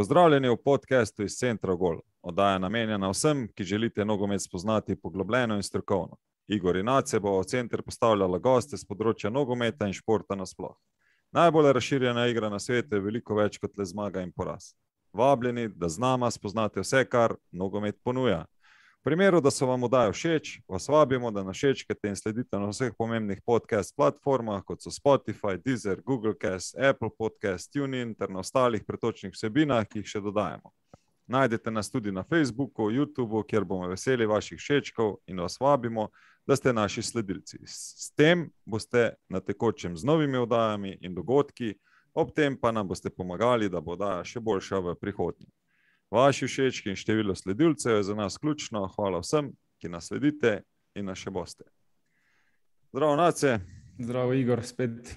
Pozdravljeni v podcastu iz Centra Gol. Oddaja namenjena vsem, ki želite nogomet spoznati poglobljeno in strokovno. Igor in Nace bo v center postavljala goste z področja nogometa in športa nasploh. Najbolj razširjena igra na svetu je veliko več kot le zmaga in poraz. Vabljeni, da z nama spoznate vse, kar nogomet ponuja. V primeru, da so vam oddaje všeč, vas vabimo, da nas všečkate in sledite na vseh pomembnih podcast platformah, kot so Spotify, Deezer, Google Cast, Apple Podcast, TuneIn ter na ostalih pretočnih vsebinah, ki jih še dodajamo. Najdete nas tudi na Facebooku, YouTubeu, kjer bomo veseli vaših všečkov in vas vabimo, da ste naši sledilci. S tem boste na tekočem z novimi oddajami in dogodki, ob tem pa nam boste pomagali, da bo oddaja še boljša v prihodnje. Vaši všečki in število sledilcev je za nas ključno. Hvala vsem, ki nas sledite in nas še boste. Zdravo, Nace. Zdravo, Igor, spet.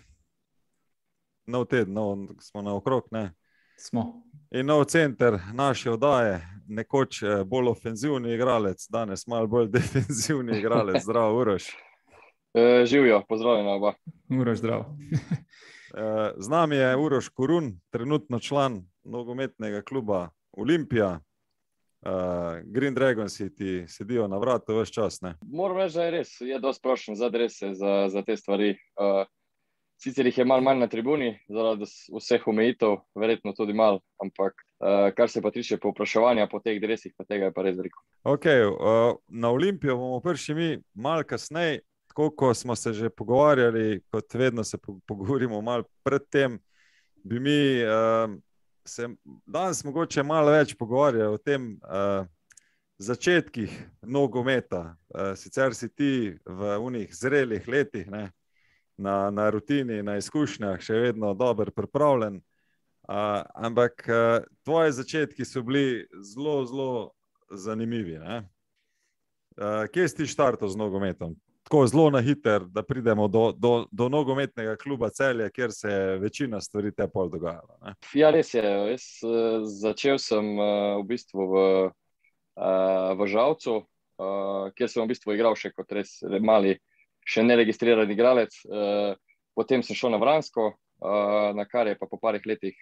Nov teden, smo naokrog, ne? Smo. In nov center naše oddaje, nekoč bolj ofenzivni igralec, danes malo bolj defenzivni igralec. Zdravo, Uroš. Živijo, pozdravljena oba. Uroš, zdravo. Z nami je Uroš Korun, trenutno član nogometnega kluba Olimpija. Green Dragons ti sedijo na vratu ves čas, ne? Moram reči, da je res, je dosti prošen za adrese, za te stvari. Sicer jih je malo manj na tribuni, zaradi vseh omejitev, verjetno tudi malo, ampak kar se pa tiče povpraševanja po teh dresih, pa tega je pa res veliko. Ok, na Olimpijo bomo prišli mi malo kasneje, tako ko smo se že pogovarjali, kot vedno se pogovorimo malo pred tem, bi mi se danes mogoče malo več pogovarjali o tem začetkih nogometa. Sicer si ti v unih zrelih letih, ne, na rutini, na izkušnjah še vedno dober pripravljen, ampak tvoji začetki so bili zelo, zelo zanimivi, ne? Kje si ti štartal z nogometom? Tako zelo na hiter, da pridemo do nogometnega kluba Celje, kjer se je večina stvari te pol dogajala, ne? Ja, res je. Jaz začel sem v bistvu v Žalcu, kjer sem v bistvu igral še kot res mali, še neregistriran igralec. Potem sem šel na Vransko, na kar je pa po parih letih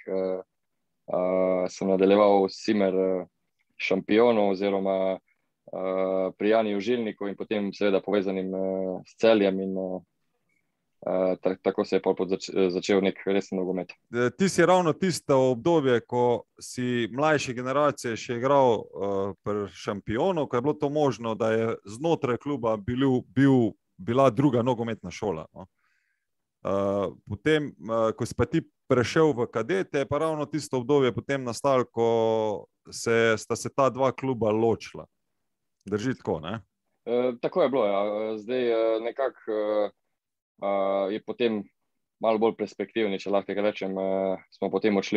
sem nadaljeval Simer šampionu oziroma pri Janiju Žilniku in potem seveda povezanim s Celjem in tako se je pol začel nek resen nogomet. Ti si ravno tisto obdobje, ko si mlajše generacije še igral pri šampionu, ko je bilo to možno, da je znotraj kluba bila druga nogometna šola, no? Potem, ko si pa ti prešel v kadete, je pa ravno tisto obdobje potem nastalo, ko sta se ta dva kluba ločila. Drži tako, ne? Tako je bilo, ja. Zdaj nekako je potem malo bolj perspektivni, če lahko tega rečem. Smo potem odšli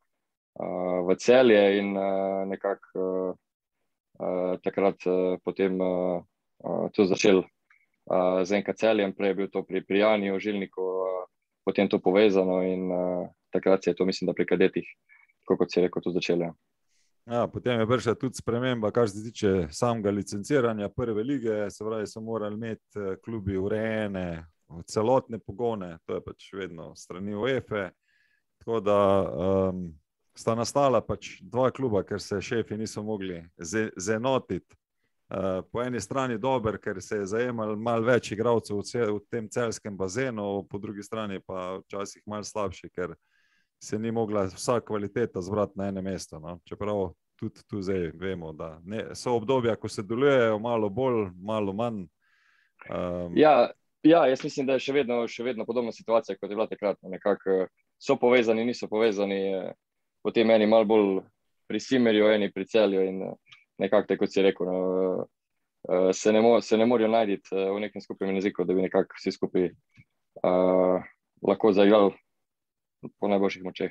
v Celje in nekako takrat potem to začel z NK Celjem, prej je bil to pri Janiju Žilniku, potem to povezano in takrat se je to, mislim, da pri kadetih, tako kot si rekel, to začelo. Ja, potem je prišla tudi sprememba, kar se tiče samega licenciranja prve lige, se pravi, so morali imeti klubi urejene celotne pogone, to je pač vedno strani UEFA, tako da sta nastala pač dva kluba, ker se šefi niso mogli zenotiti. Po eni strani dober, ker se je zajemal malo več igralcev v tem celjskem bazenu, po drugi strani pa včasih malo slabši, ker se ni mogla vsa kvaliteta zbrati na enem mestu, no? Čeprav tudi tu zdaj vemo, da so obdobja, ko se delujejo malo bolj, malo manj. Ja, jaz mislim, da je še vedno podobna situacija, kot je bila takrat. Nekako so povezani, niso povezani, potem eni malo bolj pri Simerju, eni pri Celju in nekako, tako kot si rekel, se ne morajo najti v nekem skupnem jeziku, da bi nekako vsi skupaj lahko zaigrali po najboljših močeh.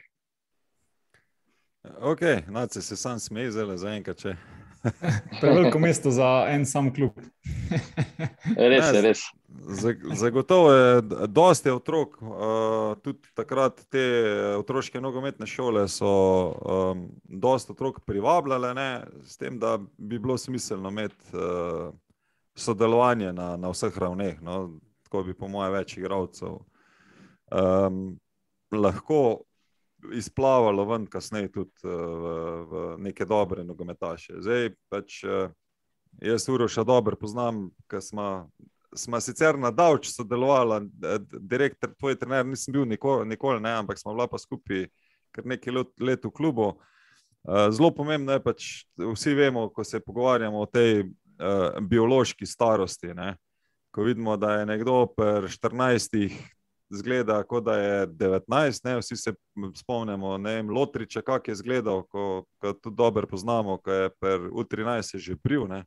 Ok, Nace se sam smej zdaj za enkrat, če. Preveliko mesto za en sam klub. Res. Zagotovo je dosti otrok, tudi takrat te otroške nogometne šole so dosti otrok privabljale, ne, s tem, da bi bilo smiselno imeti sodelovanje na vseh ravneh, no, tako bi po moje več igralcev lahko izplavalo ven kasneje tudi v neke dobre nogometaše. Zdaj pač jaz Uroša dobro poznam, ker sva sicer na Davč sodelovala, direktor, tvoj trener nisem bil nikoli, ne, ampak smo bila pa skupaj kar nekaj let v klubu. Zelo pomembno je pač, vsi vemo, ko se pogovarjamo o tej biološki starosti, ne, ko vidimo, da je nekdo pri 14 zgleda, kot da je 19, ne, vsi se spomnimo, ne vem, Lotriča, kak je izgledal, ko tudi dobro poznamo, ko je pri U13 že bril, ne.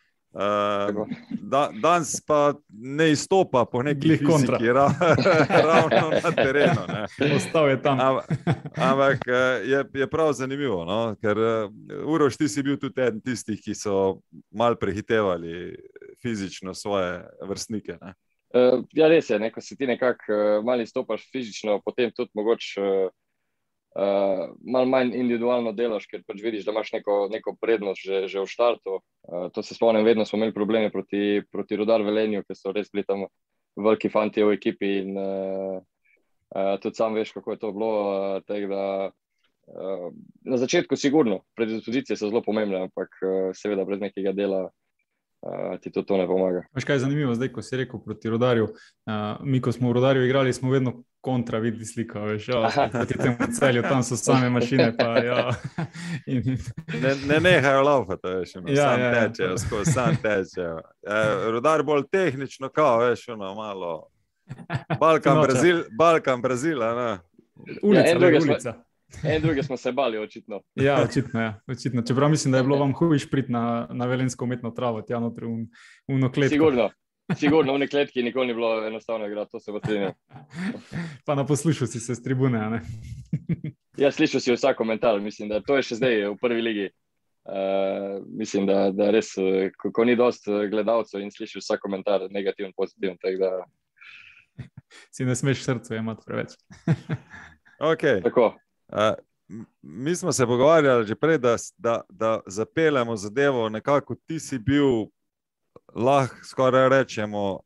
Danes pa ne izstopa po neki fiziki ravno na terenu, ne. Ostal je tam. Ampak je prav zanimivo, no? Ker Uroš, ti si bil tudi eden tistih, ki so malo prehitevali fizično svoje vrstnike, ne. Ja, res je, ne? Ko si ti nekako malo izstopaš fizično, potem tudi mogoče malo manj individualno delaš, ker pač vidiš, da imaš neko prednost že v štartu. To se spomnim, vedno smo imeli probleme proti Rudar Velenju, ker so res bili tam veliki fanti v ekipi in tudi sam veš, kako je to bilo. Tak da, na začetku sigurno, predispozicije so zelo pomembne, ampak seveda brez nekega dela ti to ne pomaga. Veš, kaj je zanimivo zdaj, ko si rekel proti Rudarju, mi, ko smo v Rudarju igrali, smo vedno kontra vidi slika, veš, proti temu Celju, tam so same mašine, pa ja. Ne nehajo laufati, veš, sam tečejo. Rudar bolj tehnično, kao, veš, malo Balkan, Brazila, ne. Ulica. En druge smo se bali, očitno. Ja, očitno. Čeprav mislim, da je bilo vam hujiš priti na velensko umetno travo, tja notri v kletko. Sigurno, v nekletki nikoli ni bilo enostavno igrati, to se bo strinjal. Pa naposlušal si se s tribune, a ne? Ja, slišal si vsak komentar, mislim, da to je še zdaj v prvi ligi. Mislim, da res, ko ni dost gledalcev in slišiš vsak komentar, negativen, pozitiven, tako da... Si ne smeš srcu imati preveč. Ok. Tako. Mi smo se pogovarjali že prej, da zapeljemo zadevo, nekako ti si bil, lahko skoraj rečemo,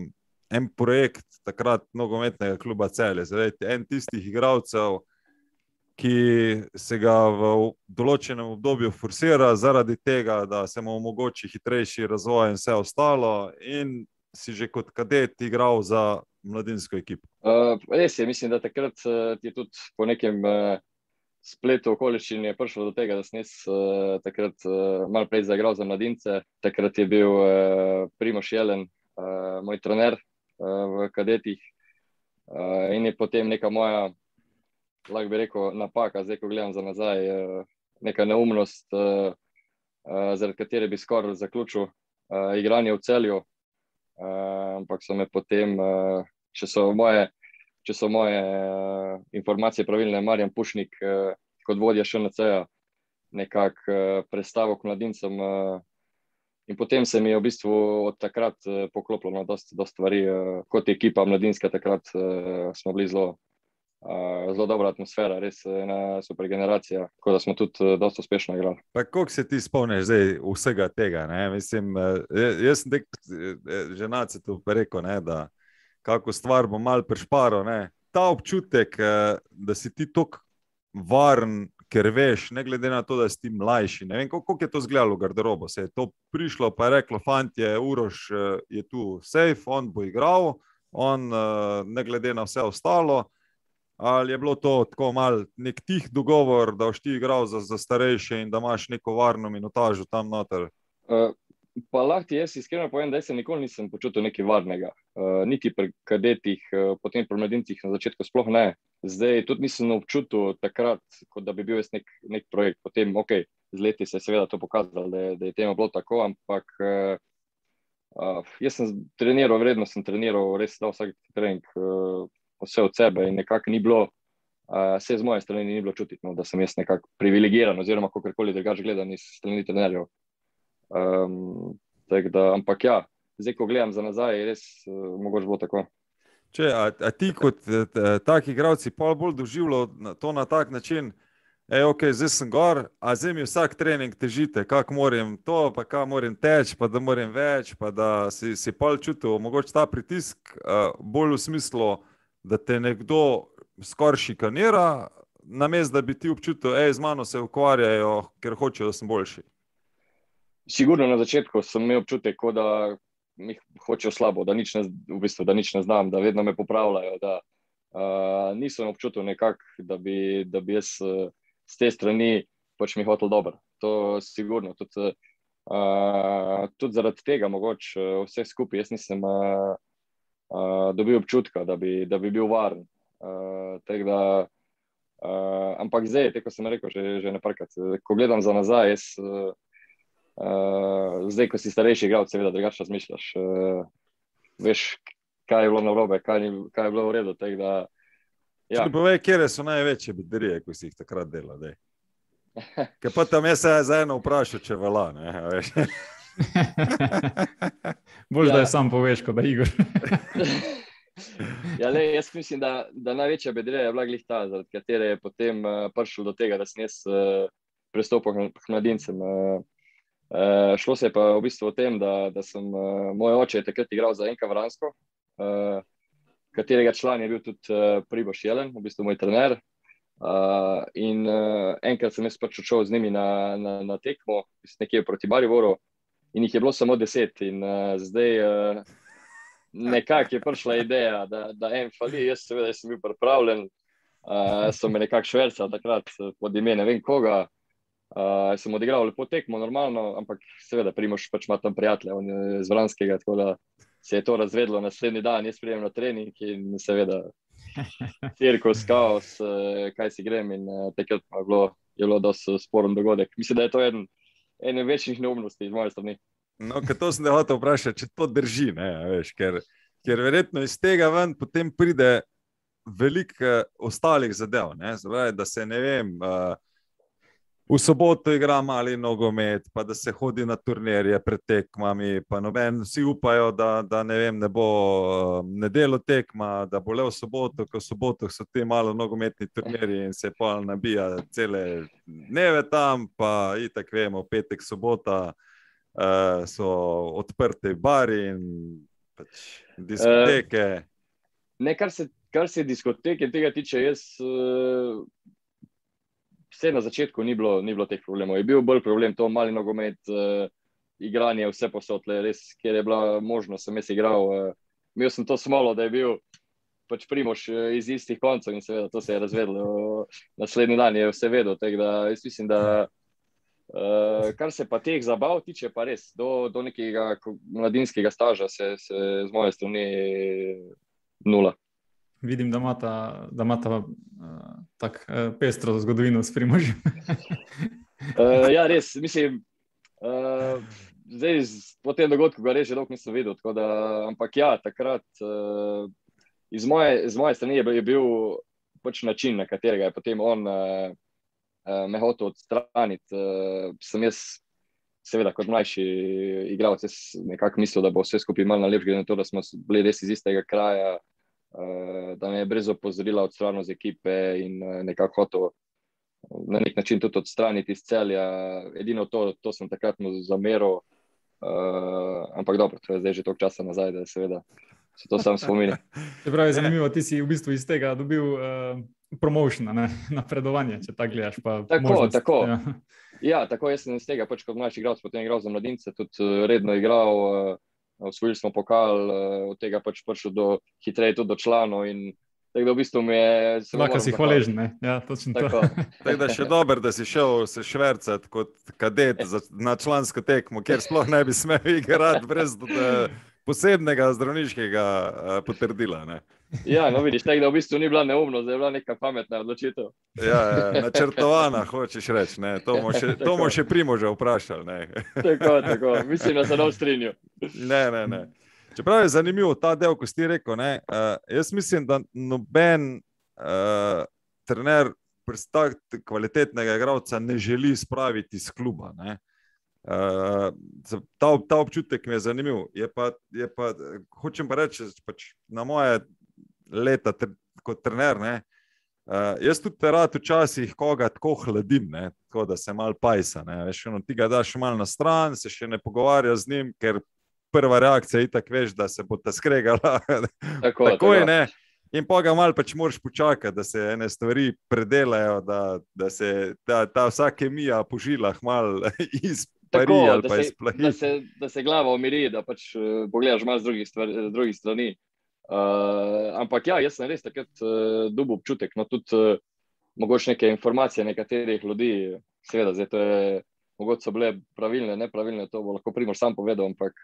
en projekt takrat nogometnega kluba Celje, zdaj en tistih igralcev, ki se ga v določenem obdobju forsira zaradi tega, da se mu omogoči hitrejši razvoj in vse ostalo, in si že kot kadet igral za mladinsko ekipo. Res je, mislim, da takrat je tudi po nekem spletu okoliščin je prišlo do tega, da sem jaz takrat malo prej zaigral za mladince. Takrat je bil Primož Jelen, moj trener v kadetih, in je potem neka moja, lahko bi rekel, napaka, zdaj ko gledam za nazaj, neka neumnost, zaradi katere bi skoraj zaključil igranje v Celju. Ampak so me potem, če so moje informacije pravilne, Marjan Pušnik kot vodja ŠNC-ja nekako predstavil k mladincem, in potem se mi je v bistvu od takrat poklopilo na dosti stvari. Kot ekipa mladinska takrat smo bili zelo dobra atmosfera, res ena super generacija, tako da smo tudi dosti uspešno igrali. Pa koliko se ti spomniš zdaj vsega tega, ne? Mislim, jaz sem že nacetu rekel, ne, da kako stvar bo malo prišparal, ne? Ta občutek, da si ti toliko varen, ker veš, ne glede na to, da si ti mlajši, ne vem, koliko je to izgledalo v garderobo, se je to prišlo pa je reklo, fantje, Uroš je tu safe, on bo igral, on ne glede na vse ostalo. Ali je bilo to tako mal nek tih dogovor, da boš ti igral za starejše in da imaš neko varno minutažo tam noter? Pa lahko jaz iskreno povem, da se nikoli nisem počutil nekaj varnega. Niti pri kadetih, potem pri mladincih na začetku sploh ne. Zdaj tudi nisem občutil takrat, kot da bi bil jaz nek projekt. Potem, ok, z leti se je seveda to pokazalo, da je temu bilo tako, ampak jaz sem treniral, vredno sem treniral, res dal vsak trening vse od sebe in nekako ni bilo, vse z moje strani ni bilo čutiti, no, da sem jaz nekako privilegiran oziroma kakorkoli drugače gledam iz strani trenerjev. Ampak ja, zdaj ko gledam za nazaj, je res mogoče bilo tako. A ti kot taki igralci pol bolj doživljal to na tak način, ok, zdaj sem gor, a zdaj mi vsak trening težite, kako moram to, pa kako moram teči, pa da moram več, pa da si pol čutil mogoče ta pritisk bolj v smislu, da te nekdo skoraj šikanira, namesto da bi ti občutil, z mano se ukvarjajo, ker hočejo, da sem boljši? Sigurno na začetku sem imel občutek, kot da mi hočejo slabo, da nič ne znam, da vedno me popravljajo, da nisem občutil nekako, da bi jaz z te strani pač mi hotel dobro. To sigurno. Tudi zaradi tega mogoče vse skupaj jaz nisem dobil občutka, da bi bil varen. Ampak zdaj, tako sem rekel že neparkrat, ko gledam za nazaj, zdaj, ko si starejši igralec, seveda drugače razmišljaš. Veš, kaj je bilo narobe, kaj je bilo v redu. Ja. Povej, kje so največje bedarije, ko si jih takrat delal? Ker pa tam jaz za eno vprašal, če vela, ne, veš. Bolj, da je sam poveš, kot da Igor. Jaz mislim, da največja bedarija je bila glih ta, zaradi katere je potem prišlo do tega, da sem jaz prestopil k mladincem. Šlo se je pa v bistvu o tem, da sem moj oče je takrat igral za NK Vransko, katerega član je bil tudi Priboš Jelen, v bistvu moj trener. In enkrat sem jaz pač odšel z njimi na tekmo, nekje proti Mariboru, in jih je bilo samo 10. In zdaj nekako je prišla ideja, da en fali, jaz seveda sem bil pripravljen, so me nekako švercali takrat pod ime ne vem koga. Sem odigral lepo tekmo, normalno, ampak seveda Primož pač ima tam prijatelja, on je z Vranskega, tako da se je to razvedlo naslednji dan, jaz prijem na trening in seveda cirkus, kaos, kaj si grem in takrat je bilo dosti sporen dogodek. Mislim, da je to ene večjih neumnosti iz moje strani. No, ker to sem te hotel vprašati, če to drži, ne, veš, ker verjetno iz tega ven potem pride veliko ostalih zadev, ne, zdaj, da se ne vem, v soboto igra mali nogomet, pa da se hodi na turnirje pred tekmami, pa vsi upajo, da ne vem, ne bo nedeljo tekma, da bo le v soboto, ker v soboto so ti malo nogometni turnirji in se pa nabija cele dneve tam, pa itak vemo, petek, sobota so odprte bari in pač diskoteke. Ne, kar se diskoteke tega tiče, jaz vse na začetku ni bilo teh problemov. Je bil bolj problem to mali nogomet, igranje vse posod, res, kjer je bila možnost, sem jaz igral. Imel sem to smolo, da je bil pač Primož iz istih koncev in seveda to se je razvedlo. Naslednji dan je vse vedel, tako da jaz mislim, da kar se pa teh zabav tiče, pa res, do nekega mladinskega staža se z moje strani nula. Vidim, da imata tak pestro zgodovino s Primožem. Ja, res, mislim, zdaj po tem dogodku ga res že dolgo nisem videl, ampak ja, takrat iz moje strani je bil pač način, na katerega je potem on me hotel odstraniti. Sem jaz, seveda, kot mlajši igralec, nekako mislil, da bo vse skupaj malo najlepše, glede na to, da smo bili res iz istega kraja, da me je brez opozorila odstranil z ekipe in nekako hotel na nek način tudi odstraniti iz Celja. Edino to sem takrat mu zameril, ampak dobro, to je zdaj že toliko časa nazaj, da seveda se to sam spomini. Se pravi, zanimivo, ti si v bistvu iz tega dobil promotion, napredovanje, če tako gledaš. Tako. Ja, tako jaz sem iz tega, pač kot mlajši igralec, potem igral za mladince, tudi redno igral, osvojili smo pokal, od tega pač prišel hitreje tudi do članov in tako da v bistvu mi je... Lahko si hvaležen, ne? Ja, točno to. Tako da še dober, da si šel se švercati kot kadet na člansko tekmo, kjer sploh ne bi smel igrati brez posebnega zdravniškega potrdila, ne? Ja, no vidiš, tako da v bistvu ni bila neumnost, da je bila neka pametna odločitev. Ja, načrtovana, hočeš reči, ne? To bomo še Primoža vprašali, ne? Tako, mislim, da se nam strinju. Ne. Čeprav je zanimivo ta del, ko si ti rekel, ne? Jaz mislim, da noben trener kvalitetnega igralca ne želi spraviti iz kluba, ne? Ta občutek mi je zanimiv. Je pa hočem pa reči, pač na moje leta kot trener, ne, jaz tudi rad včasih koga tako hladim, ne, tako da se malo pajsa, ne, veš, ti ga daš malo na stran, se še ne pogovarja z njim, ker prva reakcija je itak, veš, da se bo ta skregala. Takoj, ne. In pa ga malo pač moraš počakati, da se ene stvari predelajo, da se ta vsa kemija po žilah malo izpari ali pa izplahi. Da se glava umiri, da pač pogledaš malo z drugih strani. Ampak ja, jaz sem res takrat dobil občutek, no tudi mogoče neke informacije nekaterih ljudi, seveda, zdaj to je, mogoče so bile pravilne, nepravilne, to bo lahko Primož sam povedal, ampak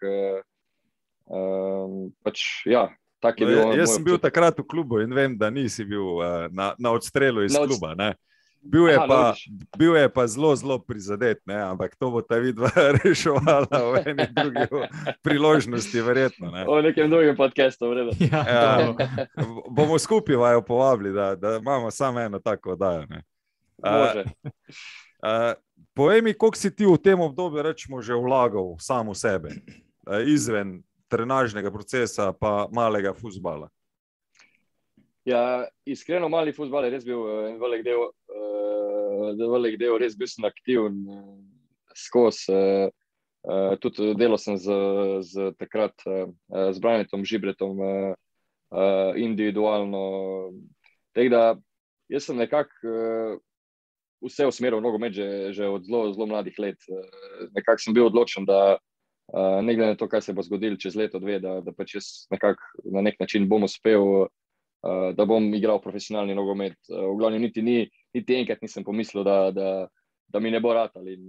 pač ja, tak je bil moj jaz sem bil občutek. takrat v klubu in vem, da nisi bil na odstrelu iz kluba, ne. Bil je pa zelo, zelo prizadet, ne, ampak to bo ta vidva reševala v eni drugi priložnosti, verjetno. Ne. O nekem drugem podcastu, vredo. Ja, Bomo skupaj vajo povabili, da imamo samo eno tako oddajo. Ne. Može. Povej mi, koliko si ti v tem obdobju rečemo že vlagal sam v sebe, izven trenažnega procesa pa malega fuzbala? Ja, iskreno mali fuzbal je res bil en velik del, res bil sem aktiven skozi. Tudi delal sem z takrat z Branetom Žibretom individualno. Tako da jaz sem nekako vse usmeril v nogomet že od zelo, zelo mladih let. Nekako sem bil odločen, da ne glede na to, kaj se bo zgodilo čez leto, dve, da pač jaz nekako na nek način bom uspel, da bom igral profesionalni nogomet. V glavnem niti enkrat nisem pomislil, da mi ne bo ratal. In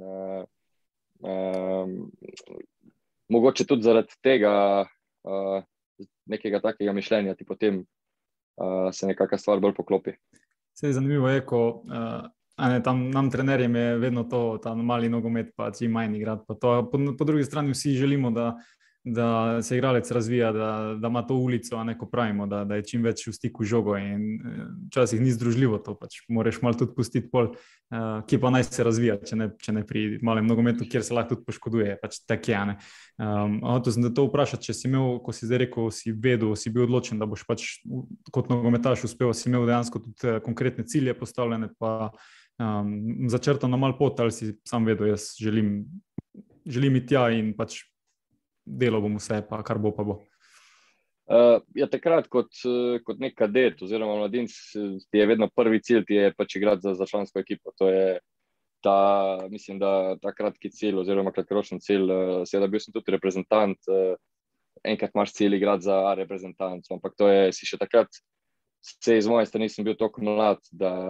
mogoče tudi zaradi tega nekega takega mišljenja ti potem se nekakva stvar bolj poklopi. Vse zanimivo je, ko tam nam trenerjem je vedno to, ta mali nogomet, pa čim manj igrati. Po drugi strani vsi želimo, da se igralec razvija, da ima to ulico, a ne ko pravimo, da je čim več v stiku z žogo in včasih ni združljivo to, pač moraš malo tudi pustiti pol, ki pa naj se razvija, če ne pri malem nogometu, kjer se lahko tudi poškoduje, pač tak je, ne. Hotel sem da to vprašati, če si imel, ko si zdaj rekel, si vedel, si bil odločen, da boš pač kot nogometaš uspel, si imel dejansko tudi konkretne cilje postavljene, pa začrtano malo pot, ali si sam vedel, jaz želim iti tja in pač delo bom vse, pa kar bo, pa bo. Ja, takrat kot nek kadet oziroma mladinec ti je vedno prvi cilj, ti je pač igrati za člansko ekipo. To je mislim, da ta kratki cilj oziroma kratkoročni cilj. Seveda bil sem tudi reprezentant, enkrat imaš cilj igrati za reprezentanco, ampak to je, si še takrat, se iz moje strani sem bil toliko mlad,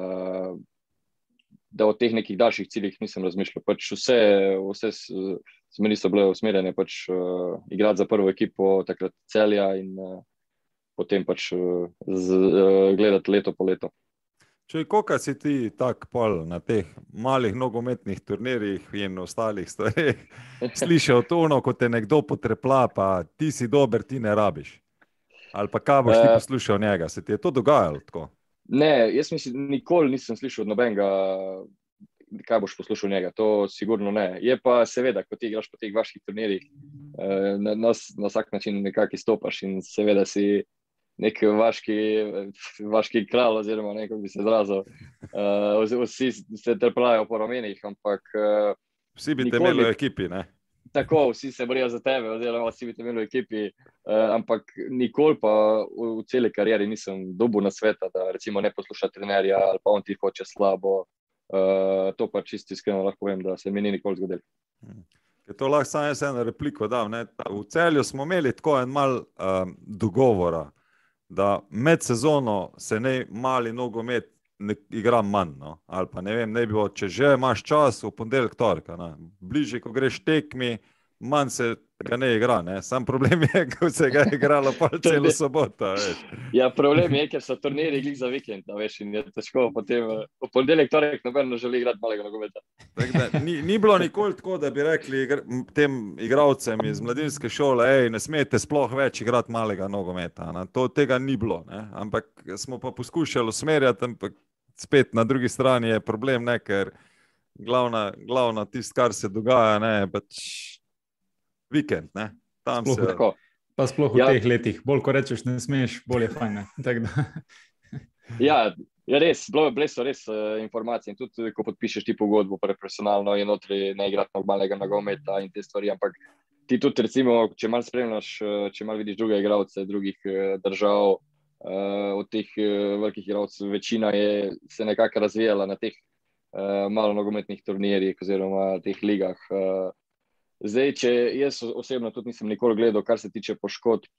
da o teh nekih daljših ciljih nisem razmišljal. Pač vse smeri so bile usmerjene pač igrati za prvo ekipo, takrat Celja in potem pač gledati leto po leto. Koliko si ti tak pol na teh malih nogometnih turnirjih in ostalih stvareh slišal to, ko te nekdo potrepla, pa ti si dober, ti ne rabiš? Ali pa kaj boš ti poslušal njega? Se ti je to dogajalo tako? Ne, jaz mislim, nikoli nisem slišal od nobenega, kaj boš poslušal njega, to sigurno ne. Je pa seveda, ko ti igraš po teh vaških turnirjih, na vsak način nekako izstopaš in seveda si nek vaški kralj oziroma nekako bi se izrazil. Vsi se trplajo po ramenih, ampak vsi bi te imeli v ekipi, ne? Tako, vsi se borijo za tebe oziroma vsi bi te imeli v ekipi, ampak nikoli pa v celi karieri nisem dobil nasveta, da recimo ne posluša trenerja ali pa on ti hoče slabo. To pa čisto iskreno lahko povem, da se mi ni nikoli zgodilo. To lahko samo jaz eno repliko dam, ne? V Celju smo imeli tako en mal dogovora, da med sezono se ne mali nogomet ne igra manj, no? Ali pa ne vem, ne bi bilo, če že imaš čas v ponedeljek, torek, bližje, ko greš tekmi, manj se ga ne igra, ne? Sam problem je, ko se ga je igralo pa celo soboto, veš. Ja, problem je, ker so turniri glih za vikend, veš, in je težko potem v ponedeljek, torek nobeno želi igrati malega nogometa. Ni bilo nikoli tako, da bi rekli tem igralcem iz mladinske šole, ne smete sploh več igrati malega nogometa. Tega ni bilo, ne? Ampak smo pa poskušali usmerjati, ampak spet na drugi strani je problem, ne, ker glavna tist, kar se dogaja, ne, pač vikend, ne. Tam sploh se... Tako. Pa sploh v teh letih. Bolj, ko rečeš, ne smeš, bolj je fajn, ne. Ja, res, bile so res informacije in tudi, ko podpišeš ti pogodbo profesionalno in notri ne igrati normalnega nogometa in te stvari, ampak ti tudi recimo, če malo spremljaš, če malo vidiš druge igralce drugih držav, od teh velikih igralcev, večina se nekako razvijala na teh malo nogometnih turnirjih oziroma teh ligah. Zdaj, če jaz osebno tudi nisem nikoli gledal, kar se tiče poškodb,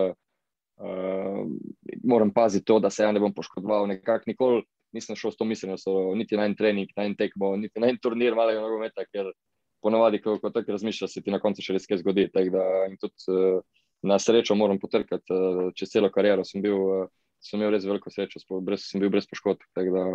moram paziti to, da se ja ne bom poškodoval. Nekako nikoli nisem šel s to miselnostjo, niti na en trening, na en tekmo, niti na en turnir malega nogometa, ker ponavadi, ko tako razmišljaš, se ti na koncu še res kaj zgodi. In tudi na srečo moram potrkati, čez celo kariero sem imel res veliko srečo, sem bil brez poškodb.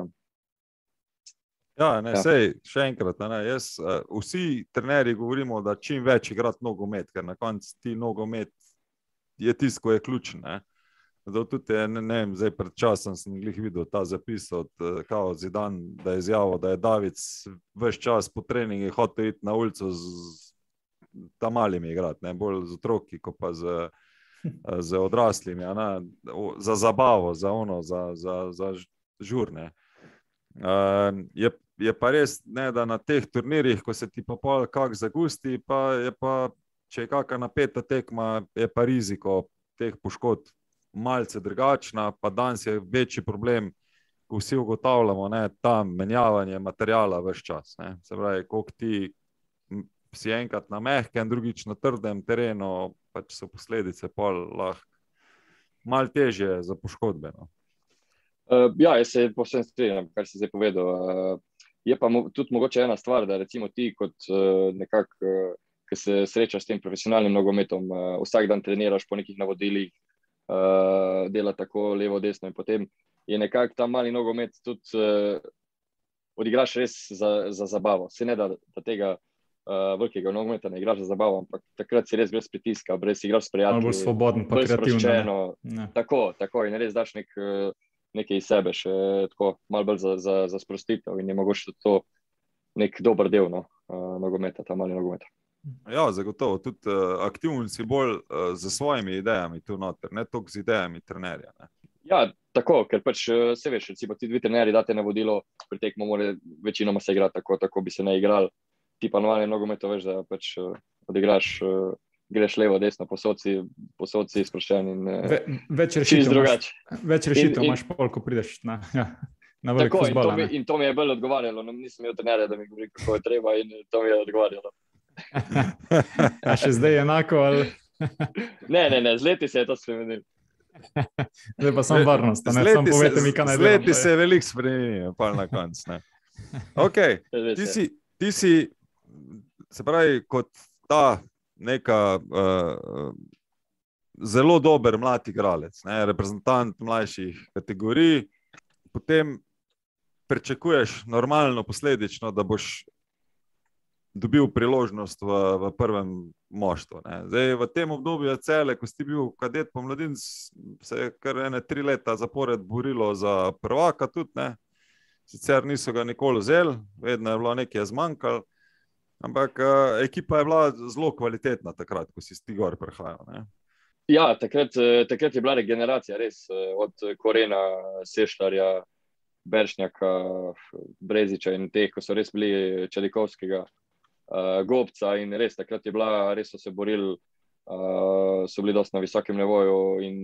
Sej, še enkrat, vsi trenerji govorimo, da čim več igrati nogomet, ker na koncu ti nogomet je tisto, ko je ključen. Tudi, zdaj pred časom sem videl ta zapis od Kao Zidane, da je izjavil, da je David ves čas po treningu hotel iti na ulico z malimi igrati, bolj z otroki, kot pa z odraslimi, za zabavo, za žurne. Je pa res, da na teh turnirjih, ko se ti pa pol kak zagusti, če je kakšna napeta tekma, je pa riziko teh poškodb malce drugačna, pa danes je večji problem, ko vsi ugotavljamo, tam menjavanje materijala ves čas. Se pravi, koliko ti si enkrat na mehkem, drugič na trdem terenu, pač so posledice pol lahko malo težje za poškodbe. Jaz se povsem strinjam, kar si zdaj povedal. Je pa tudi mogoče ena stvar, da recimo ti kot nekako, ki se srečaš s tem profesionalnim nogometom, vsak dan treniraš po nekih navodilih, dela tako levo, desno in potem je nekako ta mali nogomet tudi odigraš res za zabavo. Se ne da tega velikega nogometa ne igraš za zabavo, ampak takrat si res brez pritiska, brez igraš s prijatelji. Bolj svoboden, pa kreativno. Tako in res daš nekaj iz sebe, še tako malo bolj za sprostitev in je mogoče to nek dober del nogometa, ta mali nogomet. Ja, zagotovo. Tudi aktivni si bolj z svojimi idejami tu noter, ne toliko z idejami trenerja. Ja, tako, ker pač se veš, recimo ti dve trenerji date navodilo, pri tekmo mora večinoma se igrati tako bi se ne igral. Ti pa normalno nogometu veš, da pač odigraš, greš levo, desno, posod si sproščen in več rešitev imaš pol, ko prideš na veliko fuzbala. In to mi je bolj odgovarjalo, nisem imel trenerja, da mi govori, kako je treba in to mi je odgovarjalo. A še zdaj enako? Ali? Ne, z leti se je to spremenil. Zdaj pa sam varnost, ne sam povete mi, kaj naj delam. Z leti se je veliko spremenil, pa na konc. Ok, ti si, se pravi, kot ta neka zelo dober mlad igralec, reprezentant mlajših kategorij, potem pričakuješ normalno posledično, da boš dobil priložnost v prvem moštvu. Zdaj, v tem obdobju Celje, ko si bil kadet po mladinc, se je kar 3 leta zapored borilo za prvaka tudi, sicer niso ga nikoli vzeli, vedno je bilo nekaj zmanjkalo, ampak ekipa je bila zelo kvalitetna takrat, ko si ti gor prihajal. Ja, takrat je bila regeneracija res, od Korena, Seštarja, Beršnjaka, Breziča in teh, ko so res bili Čelikovskega, Gobca in res takrat je bila, res so se borili, so bili dosti na visokem nivoju in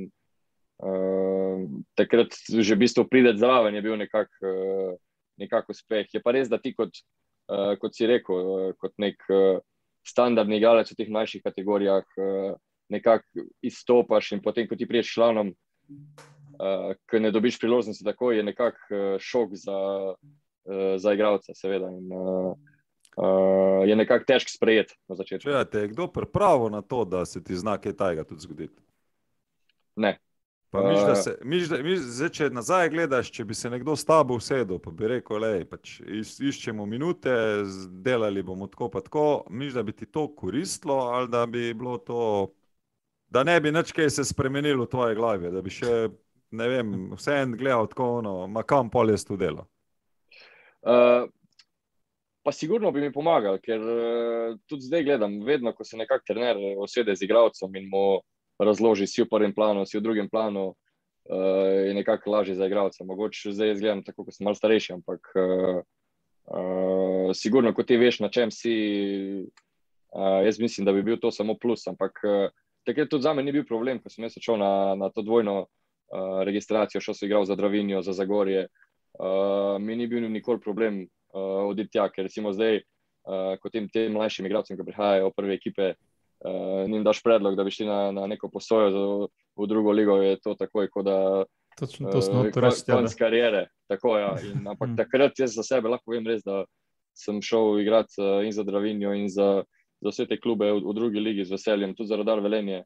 takrat že v bistvu prideti zraven je bil nekak uspeh. Je pa res, da ti kot si rekel, kot nek standardni igralec v teh mlajših kategorijah nekako izstopaš in potem, ko ti priješ članom, ko ne dobiš priložnosti tako, je nekak šok za igralca, seveda. In je nekako težko sprejeti na začetku. Če te je kdo pripravil na to, da se ti zna kaj tajega tudi zgoditi? Ne. Pa zdaj, če nazaj gledaš, če bi se nekdo s tabo usedel, pa bi rekel, pač iščemo minute, delali bomo tako pa tako, misliš, da bi ti to koristilo ali da bi bilo to, da ne bi nič kaj se spremenilo v tvoje glavi, da bi še, ne vem, vse en gledal tako, ma kam pol jaz to delo? Pa sigurno bi mi pomagal, ker tudi zdaj gledam, vedno, ko se nekak trener osede z igralcem in mu razloži, si v prvem planu, si v drugem planu, je nekako lažje za igralca. Mogoče zdaj gledam tako, ko sem malo starejši, ampak sigurno, ko ti veš, na čem si, jaz mislim, da bi bil to samo plus, ampak takrat tudi za me ni bil problem, ko sem jaz odšel na to dvojno registracijo, šel sem igral za Dravinjo, za Zagorje. Mi ni bil nikoli problem oditi tja, ker recimo zdaj, ko tem mlajšim igralcem, ki prihajajo v prve ekipe, njim daš predlog, da bi šli na neko posojo v drugo ligo, je to takoj, kot da Točno to smo to reči. Konc karijere. Tako, ja. Ampak takrat jaz za sebe lahko vem res, da sem šel igrati in za Dravinjo in za vse te klube v drugi ligi z veseljem, tudi za Rudar Velenje.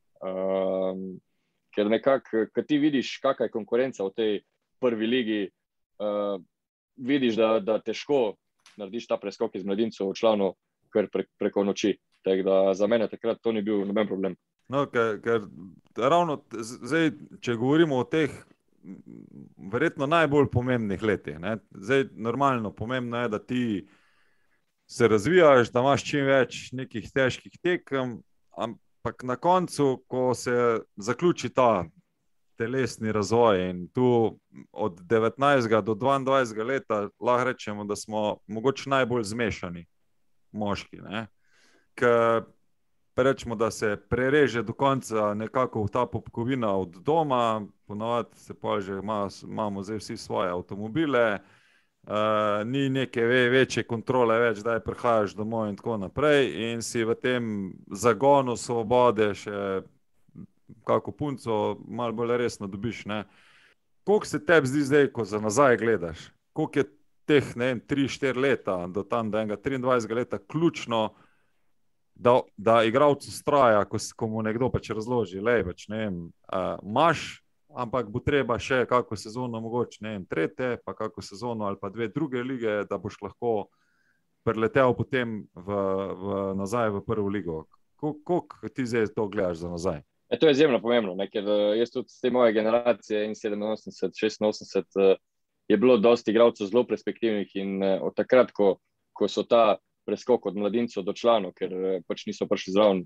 Ker nekako, ko ti vidiš, kakva je konkurenca v tej prvi ligi, vidiš, da težko narediš ta preskok iz mladincev v članov kar preko noči. Tako da za mene takrat to ni bil noben problem. No, ker ravno zdaj, če govorimo o teh verjetno najbolj pomembnih letih, ne? Zdaj normalno, pomembno je, da ti se razvijaš, da imaš čim več nekih težkih tekem, ampak na koncu, ko se zaključi ta telesni razvoj in tu od 19. do 22. leta lahko rečemo, da smo mogoče najbolj zmešani moški, ne? Ker rečemo, da se prereže do konca nekako v ta popkovina od doma, ponavadi se pa že imamo zdaj vsi svoje avtomobile, ni neke večje kontrole več, da prihajaš domov in tako naprej in si v tem zagonu svobode še kako punco malo bolj resno dobiš, ne. Koliko se tebi zdi zdaj, ko za nazaj gledaš, koliko je teh, ne vem, 3-4 leta do tam do enega 23. leta ključno, da igralcu straja, ko mu nekdo pač razloži, lej, pač, ne vem, imaš, ampak bo treba še kako sezono, mogoče, ne vem, tretje, pa kako sezono ali pa 2 druge lige, da boš lahko preletel potem nazaj v prvo ligo. Koliko ti zdaj to gledaš za nazaj? To je izjemno pomembno, ne? Ker jaz tudi z te moje generacije in 87, 86 je bilo dosti igralcev zelo perspektivnih in od takrat, ko so ta preskok od mladincev do članov, ker pač niso prišli zraven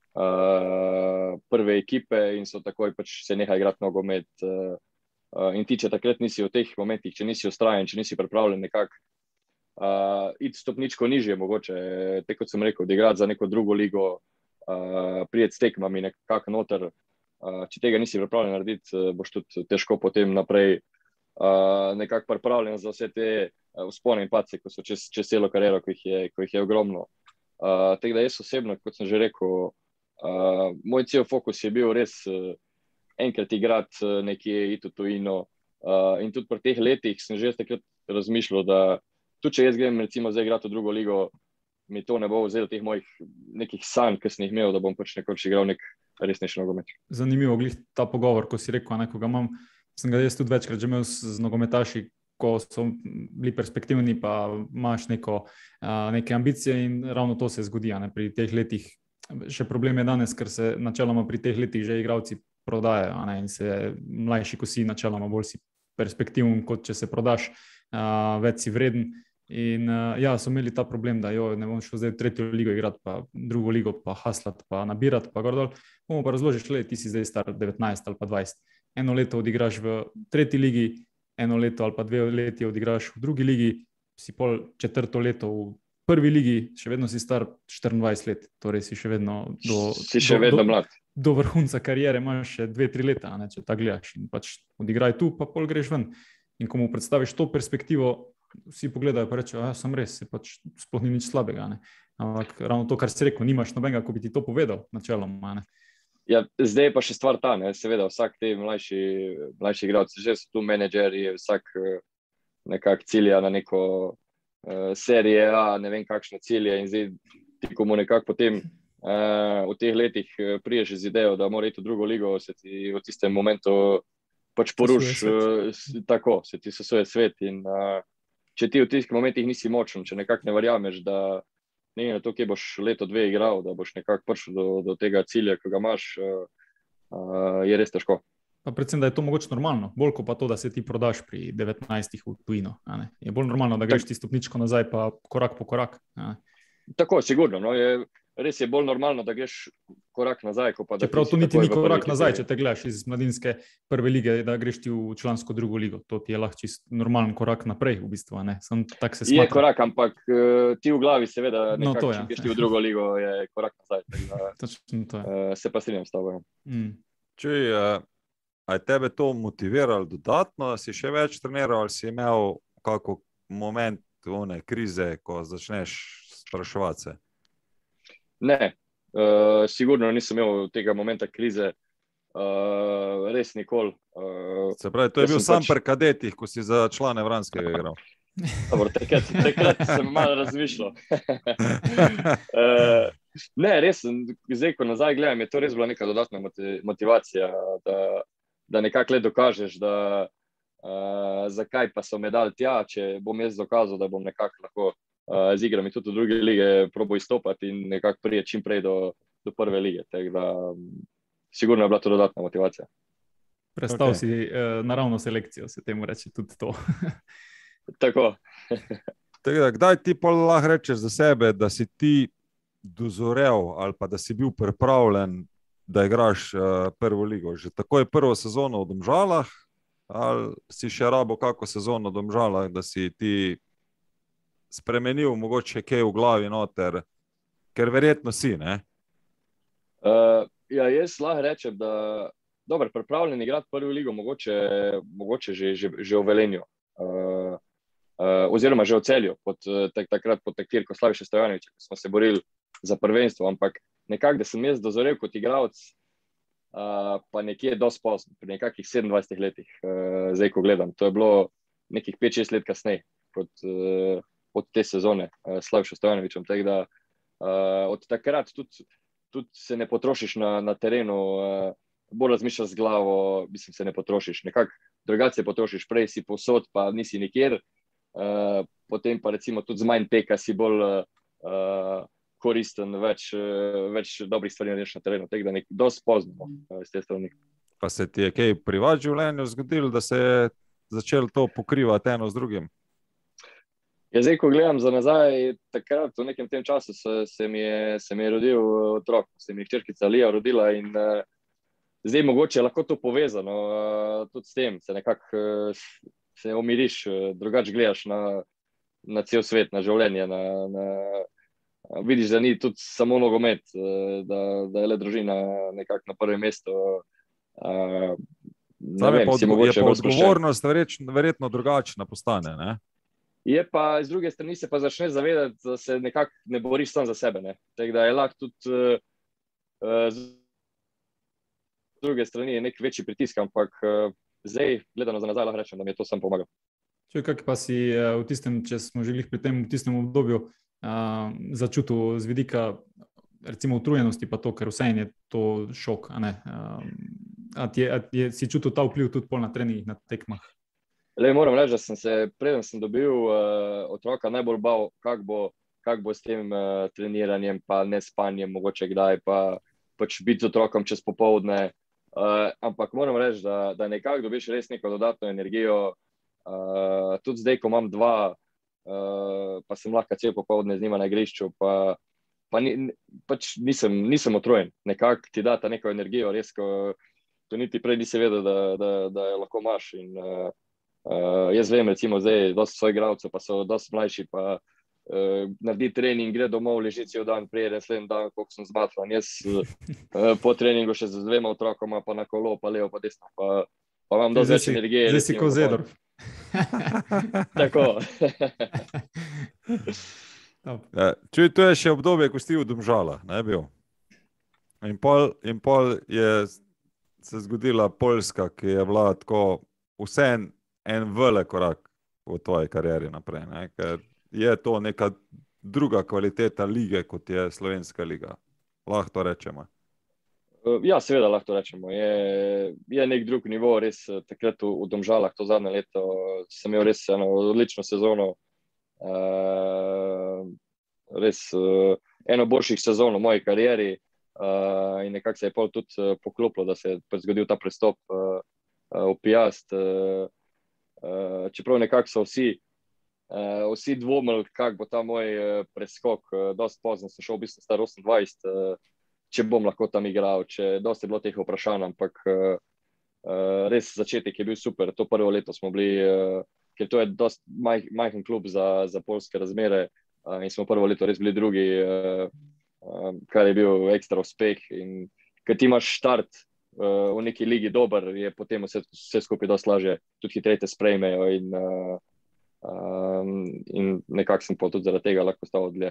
prve ekipe in so takoj pač se nehaj igrati nogomet. In ti, če takrat nisi v teh momentih, če nisi ustrajen, če nisi pripravljen nekako iti stopničko nižje mogoče, te kot sem rekel, da igrati za neko drugo ligo, prijeti s tekmami nekako noter, če tega nisi pripravljen narediti, boš tudi težko potem naprej nekako pripravljen za vse te vzpone in padce, ko so čez celo kariero, ko jih je ogromno. Tako da jaz osebno, kot sem že rekel, moj cel fokus je bil res enkrat igrati nekje, iti v tujino. In tudi pri teh letih sem že takrat razmišljal, da tudi če jaz grem recimo zdaj igrati v drugo ligo, mi to ne bo vzelo teh mojih nekih sanj, ki sem jih imel, da bom pač nekoč igral nek resnejši nogomet. Zanimivo, glih ta pogovor, ko si rekel, nekoga imam, sem ga jaz tudi večkrat že imel z nogometaši, ko so bili perspektivni, pa imaš neke ambicije in ravno to se zgodi, ne, pri teh letih. Še problem je danes, ker se načeloma pri teh letih že igralci prodajajo, ne, in se mlajši, ko si načeloma bolj si perspektiven, kot če se prodaš, več si vreden. In ja, so imeli ta problem, da ne bom šel zdaj v tretjo ligo igrati, pa drugo ligo pa haslati, pa nabirati, pa gor dol. Bomo pa razložiš, ti si zdaj star 19 ali pa 20. Eno leto odigraš v tretji ligi, eno leto ali pa 2 leti odigraš v drugi ligi, si pol 4. leto v prvi ligi, še vedno si star 24 let, torej si še vedno mlad. Do vrhunca karijere imaš še 2-3 leta, ne, če tako gledaš. In pač odigraj tu, pa pol greš ven. In ko mu predstaviš to perspektivo, vsi pogledajo pa rečejo, sem res, se pač sploh ni nič slabega, ne. Ampak ravno to, kar si rekel, nimaš nobenega, ko bi ti to povedal načeloma, ne. Ja, zdaj pa še stvar ta, ne, seveda vsak te mlajši igralci, že so tu menedžerji, vsak nekako cilja na neko serije A, ne vem kakšne cilje in zdaj ti, ko mu nekako potem v teh letih priješ z idejo, da mora iti v drugo ligo, se ti v tistem momentu pač tako, se ti sesuje svet in če ti v tistih momentih nisi močen, če nekako ne verjameš, da ne na to, kje boš leto 2 igral, da boš nekako prišel do tega cilja, ki ga imaš, je res težko. Pa predvsem, da je to mogoče normalno, bolj kot pa to, da se ti prodaš pri 19 v tujino. Je bolj normalno, da greš ti stopničko nazaj, pa korak po korak. Tako, sigurno. No, res je bolj normalno, da greš korak nazaj. Čeprav to niti ni korak nazaj, če te gledaš iz mladinske prve lige, da greš ti v člansko drugo ligo. To ti je lahko čist normalen korak naprej, v bistvu. Tak se smatra. Je korak, ampak ti v glavi seveda nekako, če greš ti v drugo ligo, je korak nazaj. Točno to je. Se pa strinjam s tabo. Čuj, A je tebe to motiviralo dodatno, da si še več treniral, ali si imel kako moment one krize, ko začneš spraševati se? Ne, sigurno nisem imel tega momenta krize, res nikoli. Se pravi, to je bil sam pri kadetih, ko si za člane Vranskega igral. Dobro, takrat sem malo razmišljal. Ne, res, zdaj, ko nazaj gledam, je to res bila neka dodatna motivacija, da nekako le dokažeš, da zakaj pa so me dali tja, če bom jaz dokazal, da bom nekako lahko z igrami tudi v druge lige probal izstopati in nekako prije čim prej do prve lige. Tako da sigurno je bila to dodatna motivacija. Prestal si naravno selekcijo, se temu reče tudi to. Tako. Tako da, kdaj ti pa lahko rečeš za sebe, da si ti dozorel ali pa da si bil pripravljen, da igraš prvo ligo? Že takoj prvo sezono v Domžalah ali si še rabo kako sezono v Domžalah, da si ti spremenil mogoče kaj v glavi noter, ker verjetno si, ne? Ja, jaz lahko rečem, da dober, pripravljen igrati prvo ligo mogoče že v Velenju. Oziroma že v Celju, takrat pod taktirko Slaviša Stojanovića, ko smo se borili za prvenstvo, ampak nekako, da sem jaz dozorel kot igralec, pa nekje dosti pozno, pri nekakih 27 letih, zdaj ko gledam. To je bilo nekih 5-6 let kasneje od te sezone Slaviša Stojanovićem, tako da od takrat tudi se ne potrošiš na terenu, bolj razmišljaš z glavo, mislim, se ne potrošiš. Nekako drugače se potrošiš, prej si povsod, pa nisi nikjer, potem pa recimo tudi z manj teka si bolj koristen, več dobrih stvari narediš na terenu, tako da dosti pozno s te strani. Pa se ti je kaj pri vaš življenju zgodilo, da se je začelo to pokrivati eno z drugim? Ja, zdaj, ko gledam za nazaj, takrat v nekem tem času se mi je rodil otrok, se mi je hčerkica Lija rodila in zdaj mogoče je lahko to povezano tudi s tem, se nekako se omiriš, drugače gledaš na cel svet, na življenje, vidiš, da ni tudi samo nogomet, da je le družina nekako na prvem mestu. Je pa odgovornost verjetno drugačna postane, ne? Je pa, z druge strani se pa začne zavedati, da se nekako ne boriš sam za sebe, ne? Tako da je lahko tudi z druge strani je nek večji pritisk, ampak zdaj, gledano za nazaj, lahko rečem, da mi je to sam pomagal. Kak pa si v tistem, če smo želeli pri tem v tistem obdobju, začutil z vidika recimo utrujenosti pa to, ker vseeno je to šok, a ne? Si čutil ta vpliv tudi pol na treningih, na tekmah? Moram reči, da sem se, preden sem dobil otroka, najbolj bal, kak bo s tem treniranjem, pa nespanjem, mogoče kdaj, pa pač biti z otrokom čez popoldne. Ampak moram reči, da nekako dobiš res neko dodatno energijo. Tudi zdaj, ko imam dva, pa sem lahko cel popoldne z njima na igrišču, pač nisem utrujen. Nekako ti da ta neko energijo, res, ko to niti prej nisi vedel, da jo lahko imaš. In jaz vem, recimo zdaj, dosti svojih igralcev, pa so dosti mlajši, pa naredi trening, gre domov, leži cel dan, prije naslednji dan, koliko sem zmatran. Jaz po treningu še z dvema otrokoma, pa na kolo, pa levo, pa desno, pa imam dosti več energije. Zdaj si ko Zedorf. Tako. Čuj, to je še obdobje, ko si v Domžalah, ne bil? In pol je se zgodila Poljska, ki je bila tako vseeno en velik korak v tvoji karieri naprej, ne? Ker je to neka druga kvaliteta lige, kot je Slovenska liga. Lahko to rečemo? Ja, seveda lahko to rečemo. Je nek drug nivo, res takrat v Domžalah, to zadnje leto, sem imel res eno odlično sezono. Res eno boljših sezon v moji karieri in nekako se je pol tudi poklopilo, da se je zgodil ta prestop v Piast. Čeprav nekako so vsi dvomili, kak bo ta moj preskok. Dosti pozno sem šel, v bistvu star 28, če bom lahko tam igral, dosti je bilo teh vprašanj, ampak res začetek je bil super. To prvo leto smo bili, ker to je dosti majhen klub za poljske razmere in smo prvo leto res bili drugi, kar je bil ekstra uspeh. In ker ti imaš štart v neki ligi dober, je potem vse skupaj dosti lažje, tudi hitreje sprejmejo in nekako sem pa tudi zaradi tega lahko ostal dlje.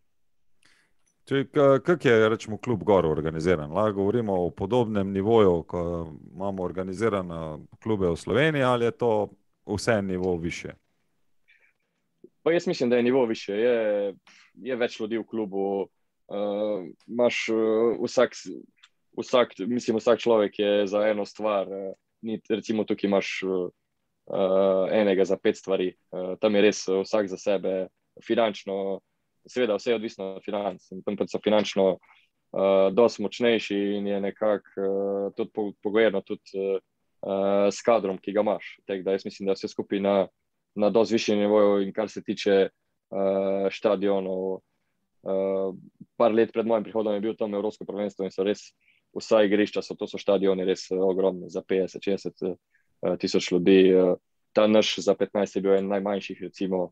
Kak je, rečemo, klub Gor organiziran? Lahko govorimo o podobnem nivoju, ko imamo organizirane klube v Sloveniji, ali je to vse nivo više? Pa jaz mislim, da je nivo više. Je več ljudi v klubu, imaš vsak človek je za eno stvar, recimo tukaj imaš enega za 5 stvari. Tam je res vsak za sebe, finančno, seveda vse je odvisno od financ, in tam so finančno dosti močnejši in je nekako tudi pogojeno tudi s kadrom, ki ga imaš. Tako da jaz mislim, da vse skupaj na dosti višjem nivoju, in kar se tiče štadionov, par let pred mojim prihodom je bil tam Evropsko prvenstvo in so res vsa igrišča, to so štadioni res ogromni, za 50-60 tisoč ljudi. Ta naš za 15 je bil en najmanjših, recimo,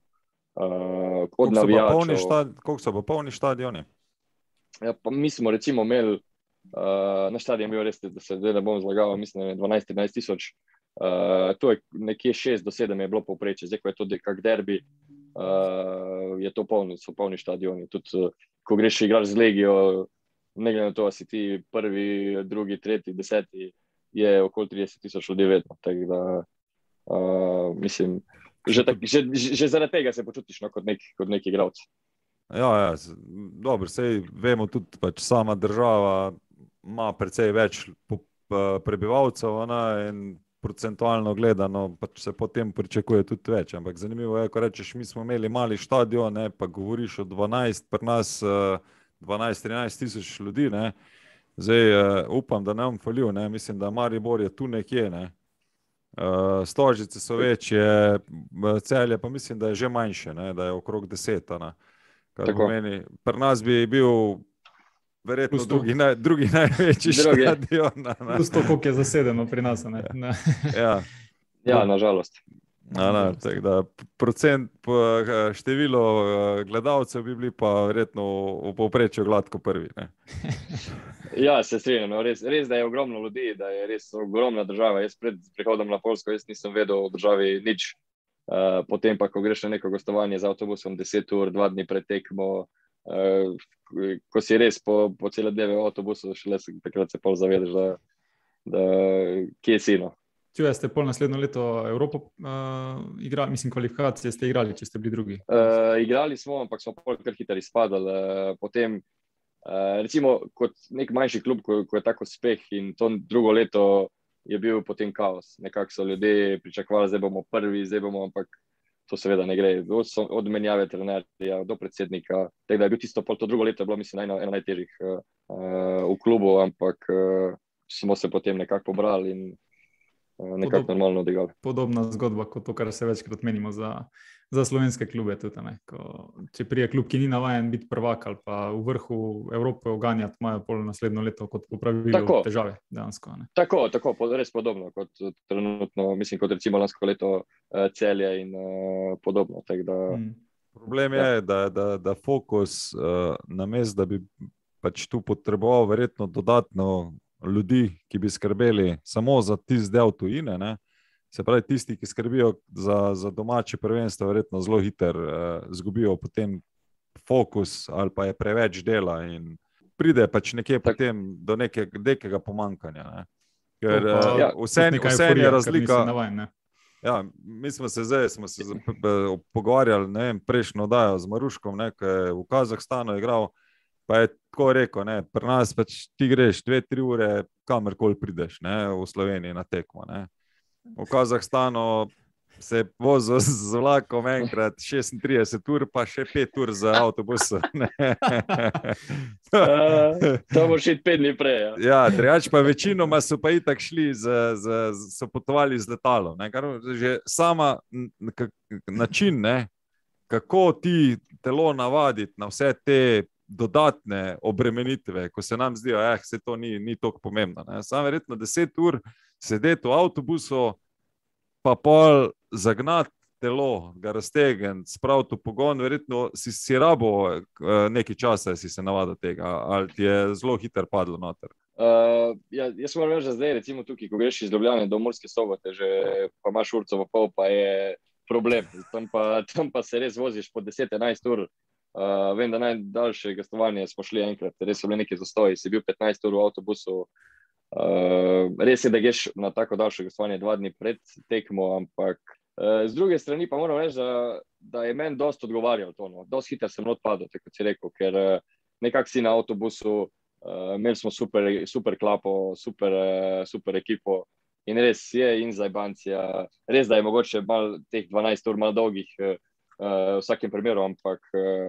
od navijačev. Koliko so pa polni štadioni? Ja, pa mi smo recimo imeli, na stadion bil res, da se ne bom zlagal, mislim, 12-13 tisoč. To je nekje 6 do 7 je bilo povprečje. Zdaj, ko je tudi kak derbi, je to so polni štadioni. Tudi, ko greš igrati z Legijo, ne glede na to, si ti prvi, drugi, tretji, 10, je okoli 30 tisoč ljudi vedno. Tako da, mislim, že zaradi tega se počutiš kot nek igralec. Ja, dobro, sej vemo tudi, pač sama država ima precej več prebivalcev, in procentualno gledano pač se potem pričakuje tudi več. Ampak zanimivo je, ko rečeš, mi smo imeli mali štadion, pa govoriš o 12, pri nas 12-13 tisoč ljudi. Zdaj upam, da ne bom falil, mislim, da Maribor je tu nekje. Stožice so večje, Celje pa mislim, da je že manjše, da je okrog 10. Kar pomeni, pri nas bi bil verjetno drugi največji štadion. Plus to, koliko je zasedeno pri nas. Ja, nažalost. Tako da število gledalcev bi bili pa verjetno v povprečju gladko prvi. Ja, se strinjam. Res, da je ogromno ljudi, da je res ogromna država. Jaz pred prihodom na Poljsko nisem vedel o državi nič. Potem pa, ko greš na neko gostovanje z avtobusom 10 ur, 2 dni pred tekmo, ko si res po cele dneve v avtobusu, šele takrat se pol zavedaš, da kje si. Čuje ste pol naslednjo leto Evropo igrali, mislim, kvalifikacije ste igrali, če ste bili drugi? Igrali smo, ampak smo pol kar hitro izpadali. Potem, recimo, kot nek manjši klub, ko je tako uspeh, in to drugo leto je bil potem kaos. Nekako so ljudje pričakovali, zdaj bomo prvi, ampak to seveda ne gre. Od menjave trenerja do predsednika. Tako da je bil to drugo leto, je bilo, mislim, eno najtežjih v klubu, ampak smo se potem nekako pobrali in nekako normalno odigrali. Podobna zgodba kot to, kar se večkrat menimo za slovenske klube tudi. Če prije klub, ki ni navajen biti prvak ali pa v vrhu Evrope oganjati, imajo pol naslednjo leto kot po pravilu težave dejansko. Tako, res podobno kot trenutno, mislim, kot recimo lansko leto Celje in podobno. Problem je, da fokus namesto, da bi pač tu potreboval verjetno dodatno ljudi, ki bi skrbeli samo za tisti del tujine, se pravi tisti, ki skrbijo za domače prvenstvo, verjetno zelo hitro zgubijo potem fokus ali pa je preveč dela in pride pač nekje potem do nekega pomankanja. Ker vse je razlika. Ja, mi smo se pogovarjali, prejšnjo oddajo z Maruškom, ko je v Kazahstanu igral. Pa je tako rekel, pri nas pač ti greš 2-3 ure, kamerkoli prideš v Sloveniji na tekmo. V Kazahstanu se vozil z vlakom enkrat 36 ur, pa še 5 ur za avtobusom. To bo še 5 dni prej. Ja, drugače pa večinoma so pa itak šli, so potovali z letalom. Kar že sama način, kako ti telo navaditi na vse te dodatne obremenitve, ko se nam zdijo, se to ni toliko pomembno. Samo verjetno 10 ur sedeti v avtobusu, pa pol zagnati telo, ga raztegniti, spraviti v pogon, verjetno si rabo nekaj časa, si se navadil tega, ali ti je zelo hitro padlo noter. Jaz moram reči, da zdaj, recimo tukaj, ko greš iz Ljubljane do Murske Sobote, pa imaš urco v pol, pa je problem. Tam pa se res voziš po 10-11 ur. Vem, da najdaljše gostovanje smo šli enkrat, res so bili neki zastoji, si bil 15 ur v avtobusu. Res je, da greš na tako daljše gostovanje 2 dni pred tekmo, ampak z druge strani pa moram reči, da je meni dosti odgovarjalo to. No. Dosti hitro sem odpadel, tako si rekel, ker nekako si na avtobusu, imeli smo super klapo, super ekipo in res je in zajbancija. Res, da je mogoče teh 12 ur malo dolgih v vsakem primeru, ampak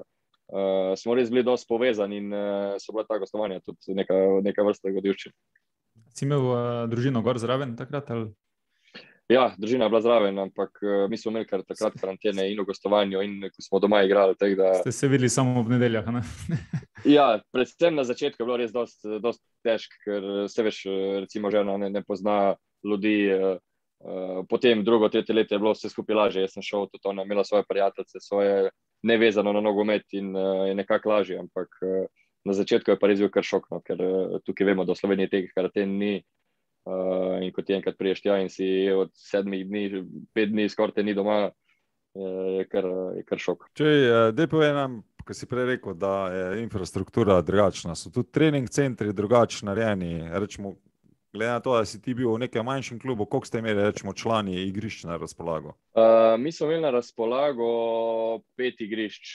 smo res bili dosti povezani in so bila ta gostovanja tudi neka vrsta dogodivščin. Si imel družino gor zraven takrat? Ali? Ja, družina je bila zraven, ampak mi smo imeli kar takrat karantene in v gostovanju in ko smo doma igrali. Da... Ste se videli samo ob nedeljah, ne? Ja, predvsem na začetku je bilo res dosti težko, ker se veš, recimo žena ne pozna ljudi, potem drugo, tretje leto je bilo vse skupaj lažje, jaz sem šel, tudi ona imela svoje prijateljce, svoje nevezano na nogomet in je nekako lažje, ampak na začetku je pa res bil kar šok, no, ker tukaj vemo, da v Sloveniji tega karaten ni. In ko ti enkrat priješ tja in si od 7 dni, 5 dni skoraj ni doma, je kar šok. Dej povej nam, ko si prej rekel, da je infrastruktura drugačna, so tudi trening centri drugačno narejeni, rečemo, glede na to, da si ti bil v nekem manjšem klubu, koliko ste imeli, rečemo, člani igrišč na razpolago? Mi smo imeli na razpolago 5 igrišč.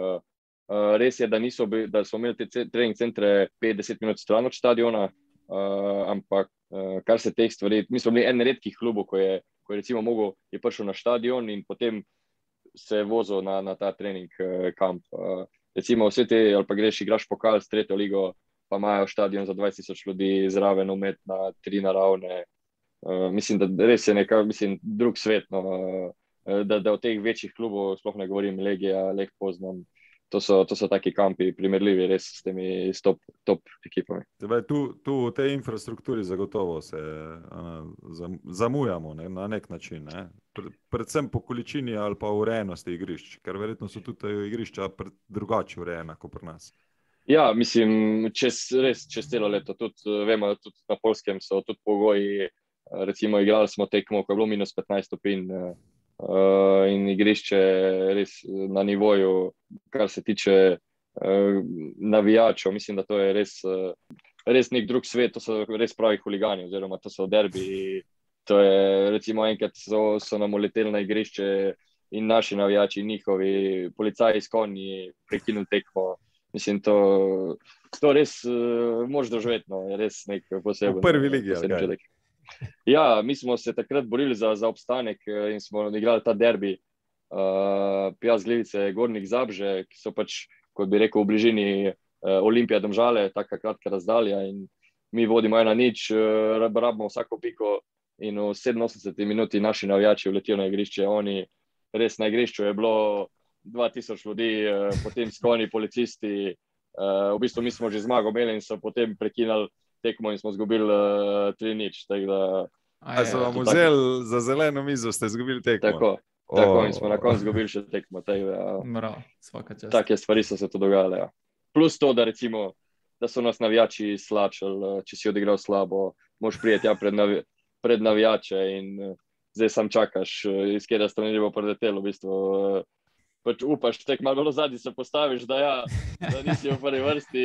Res je, da smo imeli te trening centre 50 minut stran od stadiona, ampak kar se teh stvari, mi smo bili en redkih klubov, ko je recimo je prišel na stadion in potem se je vozil na ta trening kamp. Recimo vse te, ali pa greš igraš pokal s 3. ligo, pa imajo stadion za 20,000 ljudi, zraven umetna, 3 naravne. Mislim, da res je drug svet, no, da od teh večjih klubov, sploh ne govorim Legija, Lech Poznan, to so taki kampi primerljivi res s temi top ekipami. Tu v tej infrastrukturi zagotovo se zamujamo na nek način, ne? Predvsem po količini ali pa urejenosti igrišč, ker verjetno so tudi igrišča drugače urejena kot pri nas. Ja, mislim, čez celo leto, tudi vemo, tudi na Poljskem so tudi pogoji, recimo igrali smo tekmo, ko je bilo minus 15 stopinj, in igrišče res na nivoju, kar se tiče navijačev. Mislim, da to je res nek drug svet, to so res pravi huligani, oziroma to so derbi. To je, recimo, enkrat so nam uleteli na igrišče in naši navijači, njihovi policaji s konji prekinuli tekmo. Mislim, to res moraš doživeti, no, je res nek poseben. V prvi ligi, ali kaj? Ja, mi smo se takrat borili za obstanek in smo igrali ta derbi. Pjaz Glivice, Gornik Zabrze, ki so pač, kot bi rekel, v bližini Olimpija Domžale, taka kratka razdalja in mi vodimo 1-0, rabimo vsako piko in v 87 minuti naši navijači vletijo na igrišče. Oni res na igrišču je bilo 2000 ljudi, potem s konji policisti, v bistvu mi smo že zmago imeli in so potem prekinali tekmo in smo izgubili 3-0. So vam vzeli za zeleno mizo, ste izgubili tekmo? Tako in smo na koncu izgubili še tekmo. Take stvari so se to dogajale. Ja. Plus to, da recimo, da so nas navijači slačili, če si odigral slabo, moš prijeti pred navijače in zdaj sam čakaš, iz kjera strani bo preletelo, v bistvu. Pač upaš, tek malo bolj zadnji se postaviš, da nisi v prvi vrsti.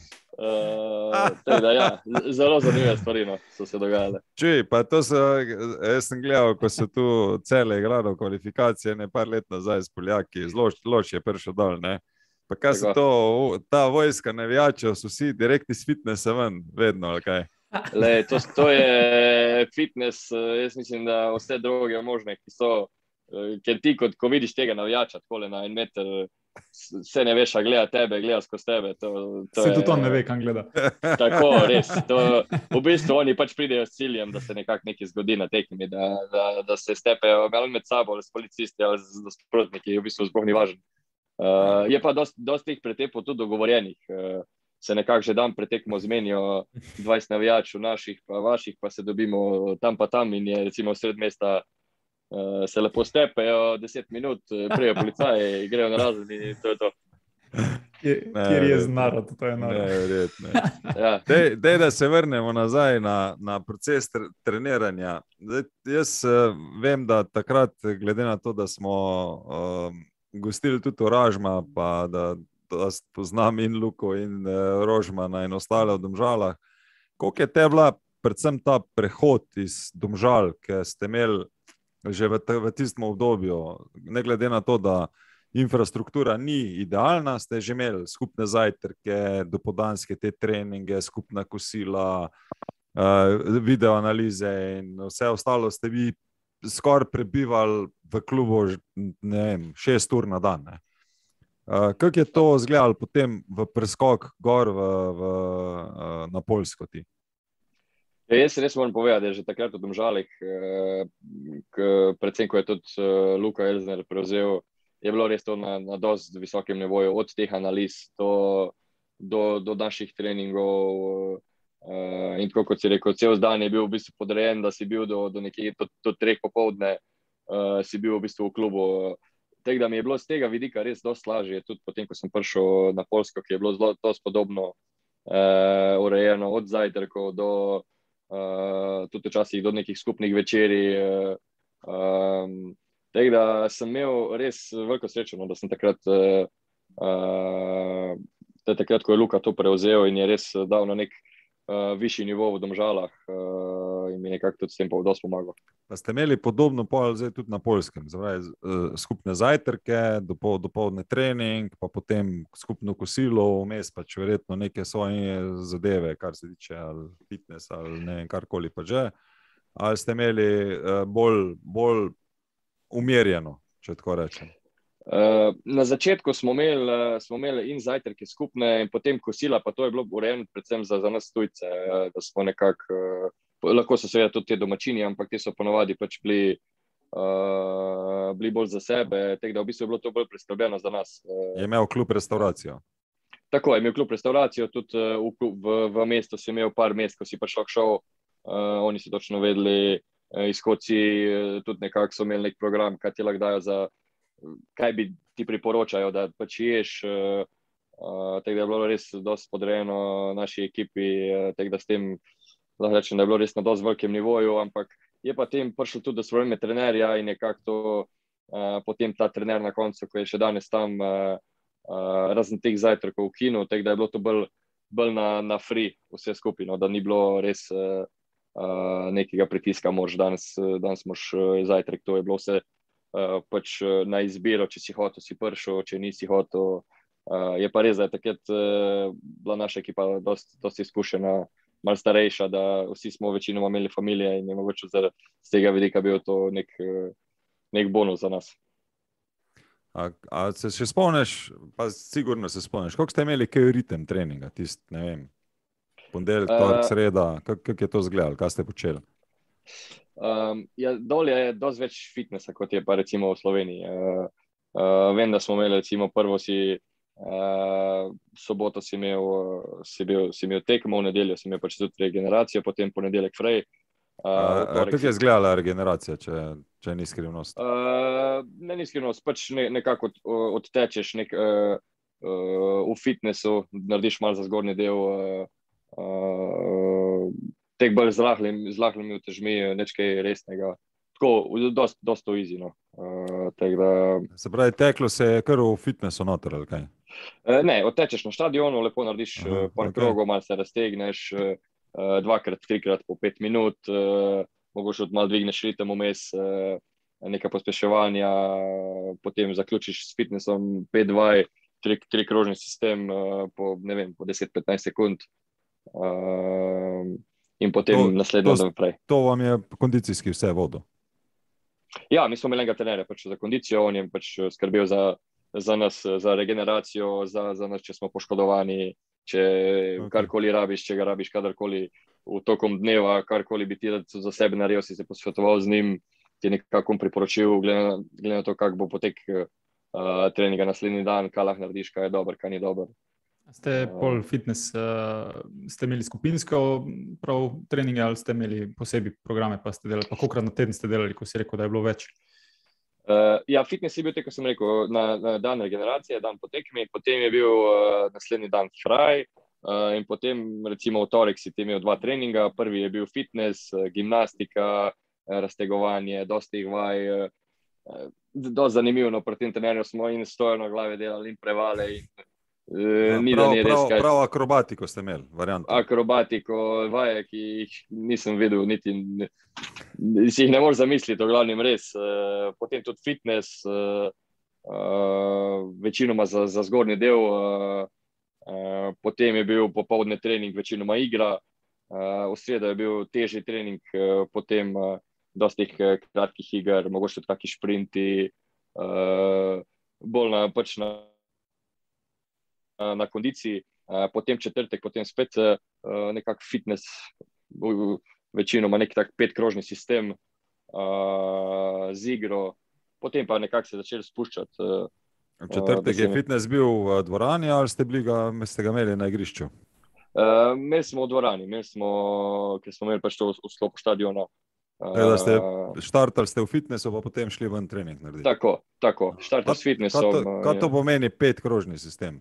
Zelo zanimive stvari so se dogajale. Pa jaz sem gledal, ko so tu cele igrali kvalifikacije, par let nazaj s Poljaki, Loč je prišel dol, ne? Pa kaj so ta vojska navijačev, so vsi direktni s fitnessa ven, vedno, ali kaj? To je fitness, jaz mislim, da vse droge možne, ki so. Ker ti, ko vidiš tega navijača takole na 1 meter, se ne veš, a gleda tebe, gleda skozi tebe. Se tudi on ne ve, kam gleda. Tako, res. V bistvu oni pač pridejo s ciljem, da se nekaj zgodi na tekmi, da se stepejo ali med sabo, ali s policisti, ali z nasprotniki, v bistvu sploh ni važno. Je pa dosti teh pretepov tudi dogovorjenih. Se nekako že dan pretekmo zmenijo 20 navijačev naših, pa vaših, pa se dobimo tam pa tam in je recimo sred mesta se lepo stepejo 10 minut, prijejo policaji, grejo na razen in to je to. Kjer je narod, to je narod. Neverjetno. Ja. Dej, da se vrnemo nazaj na proces treniranja. Jaz vem, da takrat, glede na to, da smo gostili tudi Oražma, pa da poznam in Luko in Rožmana in ostale v Domžalah, koliko je te bila predvsem ta prehod iz Domžal, ki ste imeli že v tistem obdobju, ne glede na to, da infrastruktura ni idealna, ste že imeli skupne zajtrke, dopoldanske te treninge, skupna kosila, video analize in vse ostalo ste vi skoraj prebivali v klubu, ne vem, 6 ur na dan. Ne? Kako je to izgledalo potem v preskok gor na Poljsko ti? Jaz res moram povedati, da je že takrat v Domžalih, predvsem ko je tudi Luka Elzner prevzel, je bilo res to na dosti visokem nivoju, od teh analiz do naših treningov. In tako kot si rekel, cel dan je bil v bistvu podrejen, da si bil do nekje do 3 popoldne, si bil v bistvu v klubu. Tako da mi je bilo z tega vidika res dosti lažje, tudi potem, ko sem prišel na Poljsko, ki je bilo zelo dosti podobno urejeno, od zajtrkov do tudi včasih do nekih skupnih večerij. Tako da sem imel res veliko srečo, da sem takrat, ko je Luka to prevzel in je res dal na nek višji nivo v Domžalah in mi nekako tudi s tem dosti pomagal. Pa ste imeli podobno zdaj tudi na Poljskem, skupne zajtrke, dopoldne trening, pa potem skupno kosilo, vmes pač verjetno neke svoje zadeve, kar se tiče ali fitness ali ne vem, karkoli pa že, ali ste imeli bolj umirjeno, če tako rečem? Na začetku smo imeli in zajtrke skupne in potem kosila, pa to je bilo urejeno predvsem za nas tujce, da smo nekako, lahko so seveda tudi te domačini, ampak te so ponovadi pač bili bolj za sebe, tako da v bistvu je bilo to bolj preskrbljeno za nas. Je imel klub restauracijo? Tako, je imel klub restauracijo, tudi v mestu si imel par mest, ko si pač lahko šel, oni so točno vedeli, izhodci tudi nekako so imeli nek program, kaj ti lahko dajo kaj bi ti priporočajo, da pač ješ, tako da je bilo res dosti podrejeno naši ekipi, tako da s tem lahko rečem, da je bilo res na dosti velikem nivoju, ampak je pa tem prišlo tudi do spremembe trenerja in nekako to potem ta trener na koncu, ko je še danes tam, razen teh zajtrkov v kinu, tako da je bilo to bolj na free vse skupino, da ni bilo res nekega pritiska, danes moš zajtrk, to je bilo vse pač na izbiro, če si hotel, si prišel, če nisi hotel. Je pa res, da je takrat bila naša ekipa dosti izkušena, malo starejša, da vsi smo večinoma imeli familije in je mogoče z tega vidika bil to nek bonus za nas. A se še spomniš, pa sigurno se spomniš, koliko ste imeli kaj ritem treninga, ne vem, ponedeljek, torek, sreda, kako je to izgledalo, kaj ste počeli? Dol je dosti več fitnessa, kot je pa recimo v Sloveniji. Vem, da smo imeli recimo prvo soboto si imel tekmo, v nedeljo si imel pač tudi regeneracijo, potem ponedeljek frej. Kako je izgledala regeneracija, če ni skrivnost? Ne, ni skrivnost, pač nekako odtečeš v fitnessu, narediš malo za zgornji del, tek bolj z rahlimi utežmi, nič kaj resnega. Tako, dosto easy, no. Se pravi, teklo se je kar v fitnessu noter, ali kaj? Ne, odtečeš na štadionu, lepo narediš par krogov, malo se raztegneš, 2-krat, 3-krat po 5 minut, mogoče malo dvigneš ritem vmes, neka pospeševanja, potem zaključiš s fitnessom 5-2, 3-krožni sistem po 10-15 sekund. In potem naslednjo dan naprej. To vam je kondicijski vse vodil? Ja, mi smo imeli enega trenerja pač za kondicijo, on je pač skrbel za nas, za regeneracijo, za nas, če smo poškodovani, če karkoli rabiš, če ga rabiš kadarkoli v tokom dneva, karkoli bi ti za sebe naredil, si se posvetoval z njim, ti je nekako priporočil, glede na to, kak bo potek treninga naslednji dan, kaj lahko narediš, kaj je dober, kaj ni dober. Ste pol fitness, ste imeli skupinsko prav treninge ali ste imeli posebej programe, pa ste delali, pa kolikrat na teden ste delali, ko si rekel, da je bilo več? Ja, fitness je bil, tako sem rekel, na dan regeneracije, dan po tekmi, potem je bil naslednji dan fraj in potem recimo v torek si ti imel 2 treninga, prvi je bil fitness, gimnastika, raztegovanje, dosti vaj, dosti zanimivo, no, pri tem trenerju smo in stojo na glavi delali in prevale in ni da ni res kaj. Prav akrobatiko ste imeli, varianto. Akrobatiko, vaje, ki jih nisem videl, niti si jih ne moreš zamisliti, v glavnem res. Potem tudi fitness, večinoma za zgornji del, potem je bil popoldne trening, večinoma igra, v sredo je bil težji trening, potem dosti kratkih iger, mogoče tudi kakšni šprinti, bolj na kondiciji, potem četrtek, potem spet nekak fitness, večinoma nek tak 5-krožni sistem z igro, potem pa nekako se začeli spuščati. Četrtek je fitness bil v dvorani ali ste ga imeli na igrišču? Imeli smo v dvorani, ker smo imeli pač to v sklopu stadiona. Da ste štartali v fitnessu, pa potem šli ven trening narediti. Tako, štartali s fitnessom. Kaj to pomeni 5-krožni sistem?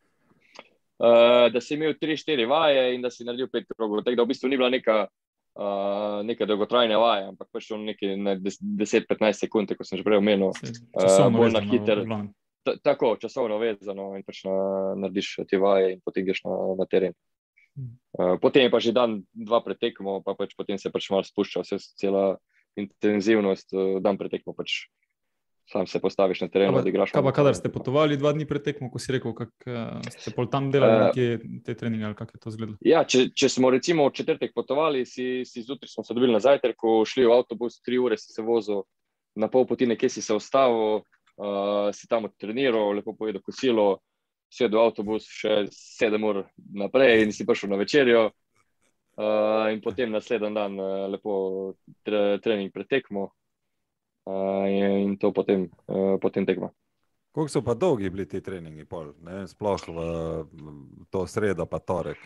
Da si imel 3-4 vaje in da si naredil 5 krogov. Tako da v bistvu ni bila neka dolgotrajna vaja, ampak pač nekaj 10-15 sekund, kot sem že prej omenil. Časovno bolj na vezano, hiter. v glavnem. Tako, časovno vezano in pač narediš te vaje in potem greš na teren. Potem je pa že dan, 2 pred tekmo, pa pač potem se pač malo spušča cela intenzivnost, dan pred tekmo pač sam se postaviš na teren, odigraš. Kaj pa kadar ste potovali 2 dni pred tekmo, ko si rekel, ste pol tam delali nekje te treninge ali kako je to izgledalo? Ja, če smo recimo v četrtek potovali, zjutraj smo se dobili na zajtrku, šli v avtobus, 3 ure si se vozil, na pol poti nekje si se ustavil, si tam treniral, lepo pojedel kosilo, sedel v avtobus še 7 ur naprej in si prišel na večerjo in potem naslednji dan lepo trening pred tekmo. In to potem tekma. Koliko so pa dolgi bili ti treningi pol, ne? Sploh v to sredo pa torek?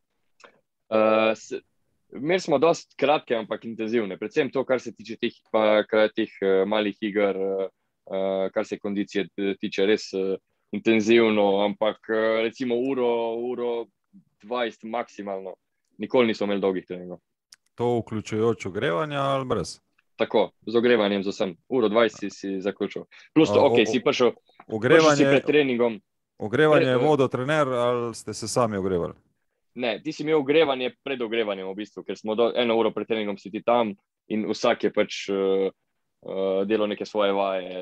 Imeli smo dosti kratke, ampak intenzivne. Predvsem to, kar se tiče teh malih iger, kar se kondicije tiče, res intenzivno, ampak recimo uro 20 maksimalno. Nikoli nismo imeli dolgih treningov. To vključujoč ogrevanja ali brez? Tako, z ogrevanjem z vsem. Uro 20 si zaključil. Plus to, si prišel si pred treningom. Ogrevanje je vodil trener ali ste se sami ogrevali? Ne, ti si imel ogrevanje pred ogrevanjem v bistvu, ker smo 1 uro pred treningom si ti tam in vsak je pač delal neke svoje vaje.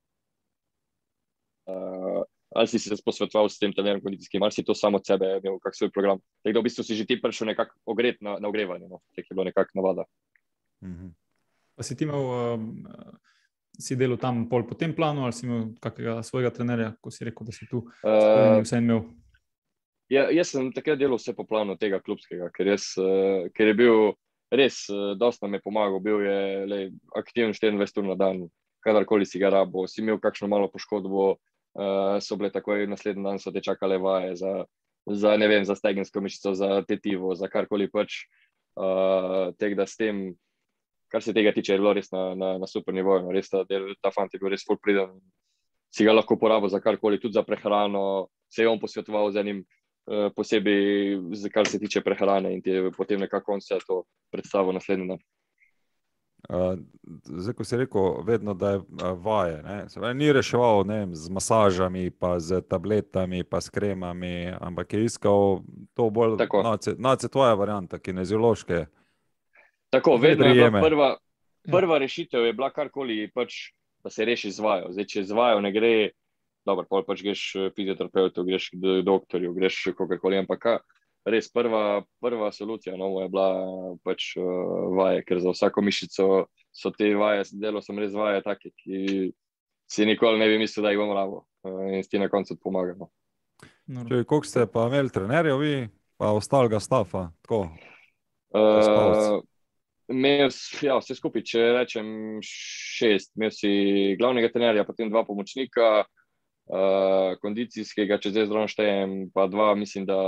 Ali si se posvetoval s tem trenerom kondicijskim, ali si to samo od sebe imel kak svoj program. Tako da v bistvu si že ti prišel nekako ogret na ogrevanje. No. Tako je bilo nekako navada. Pa si ti si delal tam pol po tem planu ali si imel kakega svojega trenerja, ko si rekel, da si tu vse imel? Jaz sem takrat delal vse po planu tega klubskega, ker je bil res, dosti nam je pomagal, bil je aktiven 24 ur na dan, kadarkoli si ga rabo, si imel kakšno malo poškodbo, so bile takoj naslednji dan so te čakale vaje za stegensko mišico, za tetivo, za karkoli pač, tega da s tem, kar se tega tiče, je bilo res na super nivoju. Res ta fant je bil res ful priden. Si ga lahko uporabil za karkoli, tudi za prehrano. Se je on posvetoval z enim posebej, kar se tiče prehrane in ti je potem nekako on se to predstavil naslednji dan. Zdaj, ko si rekel vedno, da je vaje, ne? Ni reševal z masažami, pa z tabletami, pa s kremami, ampak je iskal to bolj tvoja varianta, kineziološke. Tako, vedno je bila prva rešitev je bila karkoli, pač, da se reši z vajo. Zdaj, če z vajo ne gre, dobro, pol pač greš fizioterapeutu, greš k doktorju, greš kogarkoli, ampak res prva solucija je bila pač vaje, ker za vsako mišico so te vaje, delal sem res vaje take, ki si nikoli ne bi mislil, da jih bom rabil in ti na koncu pomagamo. Koliko ste pa imeli trenerjev vi, pa ostalega stafa, tako? Vse skupaj, če rečem 6, imel si glavnega trenerja, potem 2 pomočnika, kondicijskega, če zdaj zraven štejem, pa 2, mislim, da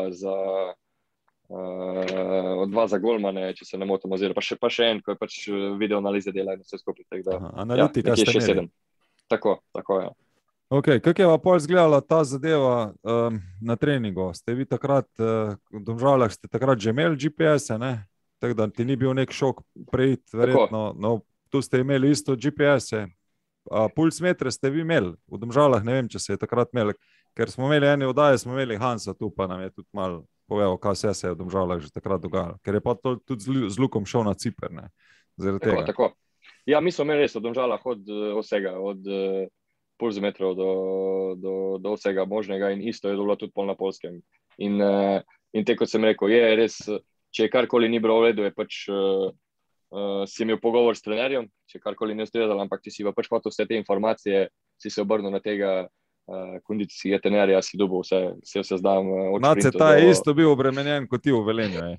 2 za golmane, če se ne motim, oziroma pa še en, ko je pač video analize dela in vse skupaj. Analitika ste imeli? Tako, ja. Okay, kako je pa pol izgledala ta zadeva na treningu? Ste vi takrat, v Domžalah ste takrat že imeli GPS-e, ne? Tako da ti ni bil nek šok prejiti, verjetno. No, tu ste imeli isto GPS-e. Pulsmetre ste vi imeli v Domžalah, ne vem, če se je takrat imeli, ker smo imeli ene oddaje, smo imeli Hansa tu, pa nam je tudi malo povedal, kaj se je v Domžalah že takrat dogajalo. Ker je pa to tudi z Lukom šel na Ciper, ne? Zaradi tega. Tako. Ja, mi smo imeli res v Domžalah od vsega, od pulsmetrov do vsega možnega in isto je bilo tudi pol na Poljskem. In te, kot sem rekel, je res, če karkoli ni bilo v redu, je pač si imel pogovor s trenerjem, če karkoli ne ustrezalo, ampak če si pa pač hotel vse te informacije, si se obrnil na tega kondicijskega trenerja, si dobil vse zdaj. Nace, ta je isto bil obremenjen kot ti v Velenju.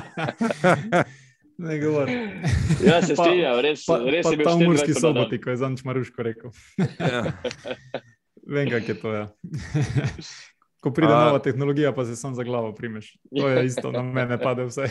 Ne govori. Ja, se strinjam, res je bil ta v Murski Soboti, ko je Zanč Maruško rekel. Ja. Vem, kak je to, ja. Ko pride nova tehnologija, pa se sam za glavo primeš. To je isto, na mene pade vse.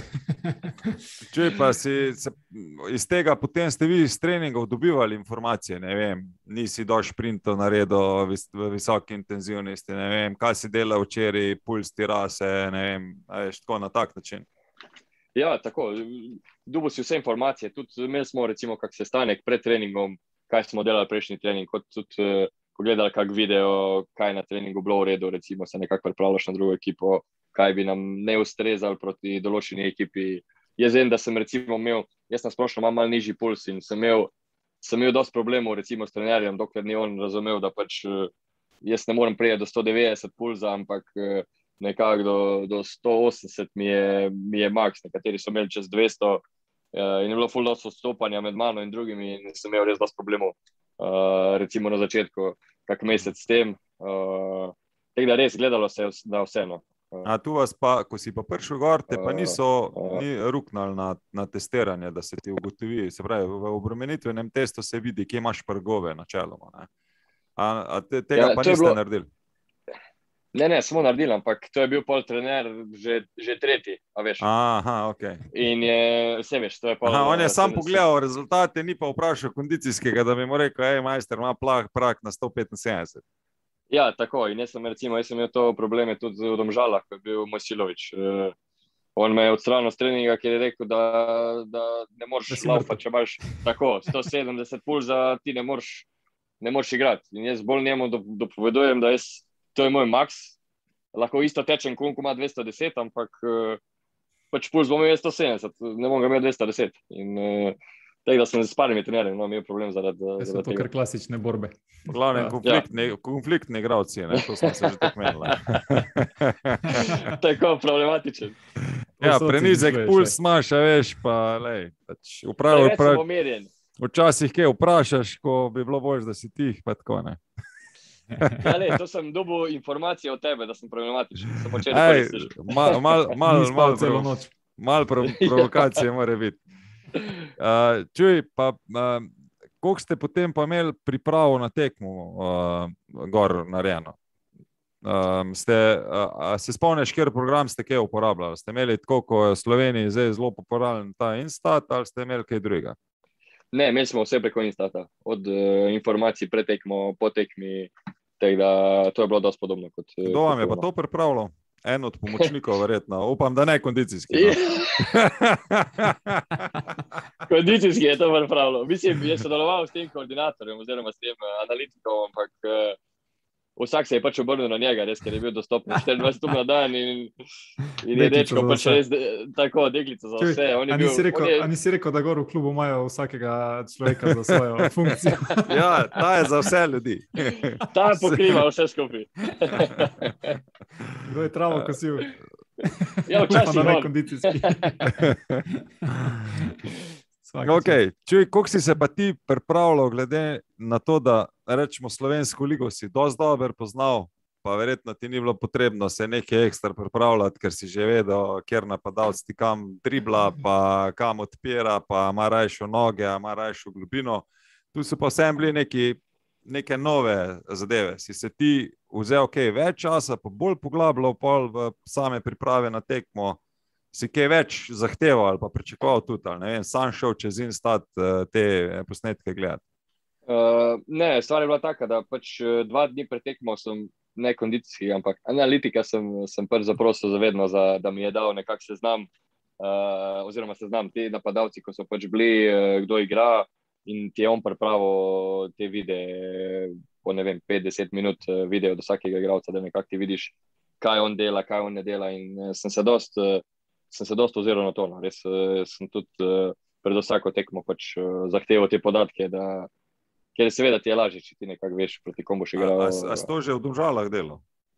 Če pa iz tega potem ste vi iz treningov dobivali informacije, ne vem, nisi do šprintov naredil v visoki intenzivnosti, ne vem, kaj si delal včeraj, puls ti rase, ne vem, tako na tak način. Ja, tako, dobil si vse informacije, tudi imeli smo recimo kak sestanek pred treningom, kaj smo delali prejšnji trening, kot tudi pogledali kak video, kaj na treningu bilo v redu, recimo se nekako pripravljaš na drugo ekipo, kaj bi nam ne ustrezali proti določeni ekipi. Jaz vem, da sem recimo imel, jaz nasplošno imam malo nižji puls in sem imel dosti problemov recimo s trenerjem, dokler ni on razumel, da pač jaz ne morem prejeti do 190 pulza, ampak nekako do 180 mi je maks, nekateri so imeli čez 200 in je bilo ful dosti odstopanja med mano in drugimi in sem imel res dosti problemov, recimo na začetku, kak mesec s tem. Tako da res gledalo se na vseeno. A tu vas pa, ko si pa prišel gor, te pa ni ruknali na testiranje, da se ti ugotovi, se pravi, v obremenitvenem testu se vidi, kje imaš prgove načeloma, ne? A tega pa niste naredili? Ne, smo naredili, ampak to je bil pol trener že tretji, a veš. Aha, ok. In vse veš, to je pol... Aha, on je sam pogledal rezultate, ni pa vprašal kondicijskega, da bi mu rekel, majster, ima prak na 175. Ja, tako, in jaz sem imel to probleme tudi v Domžalah, ko je bil Mojsilović. On me je odstranil z treninga, ker je rekel, da ne moreš laufati, če imaš tako 170 pulza, ti ne moreš igrati. In jaz bolj njemu dopovedujem, da to je moj maks, lahko isto tečem, ko ima 210, ampak pač puls bom imel 170, ne bom ga imel 210. In tako da sem s parimi trenerjem, imel problem zaradi tega. So to kar klasične borbe. V glavnem konfliktni igralci, to smo se že tako menili. Tako problematičen. Ja, prenizek puls imaš, a veš, pa lej, včasih kaj vprašaš, ko bi bilo bolj, da si tih, pa tako ne. Ja, ne, to sem dobil informacije od tebe, da sem problematičen. Malo provokacije mora biti. Čuj, pa koliko ste potem pa imeli pripravo na tekmo gor narejeno? Se spomniš, kjer program ste kaj uporabljali? Ste imeli tako, ko je v Sloveniji zdaj zelo popularen ta Instat, ali ste imeli kaj drugega? Ne, imeli smo vse preko Instata, od informacij pred tekmo, po tekmi, tako da to je bilo dosti podobno. Kdo vam je pa to pripravilo? En od pomočnikov, verjetno. Upam, da ne kondicijski. Kondicijski je to pripravilo. Mislim, je sodeloval s tem koordinatorjem oziroma s tem analitikom, ampak vsak se je pač obrnil na njega, res, ker je bil dostopen 24 ur na dan in je dečko pač res tako, deklica za vse. A nisi rekel, da gor v klubu imajo vsakega človeka za svojo funkcijo? Ja, ta je za vse ljudi. Ta pokriva vse skupaj. Kdo je travo kosil? Ja, včasih na nekondicijski. Ok, čuj, koliko si se pa ti pripravljal glede na to, da rečemo Slovensko ligo si dosti dober poznal, pa verjetno ti ni bilo potrebno se nekaj ekstra pripravljati, ker si že vedel, kjer napadalec ti kam dribla, pa kam odpira, pa ima rajšo noge, ima rajšo globino. Tu so pa vsem bili neke nove zadeve. Si se ti vzel več časa, pa bolj poglabljal v same priprave na tekmo, si kaj več zahteval ali pa pričakoval tudi, ali ne vem, sam šel čez Instat te posnetke gledati? Ne, stvar je bila taka, da pač 2 dni pred tekmo sem ne kondicijski, ampak analitika sem pač zaprosil zavedno, da mi je dal nekak seznam, oziroma seznam te napadalci, ko so pač bili, kdo igra in ti je on pripravil te videe, po ne vem, 5-10 minut video do vsakega igralca, da nekako ti vidiš, kaj on dela, kaj on ne dela in sem se dost oziral na to. No. Res sem tudi pred vsako tekmo pač zahteval te podatke, ker seveda ti je lažje, če ti nekako veš, proti komu boš igral. A si to že v Domžalah delal?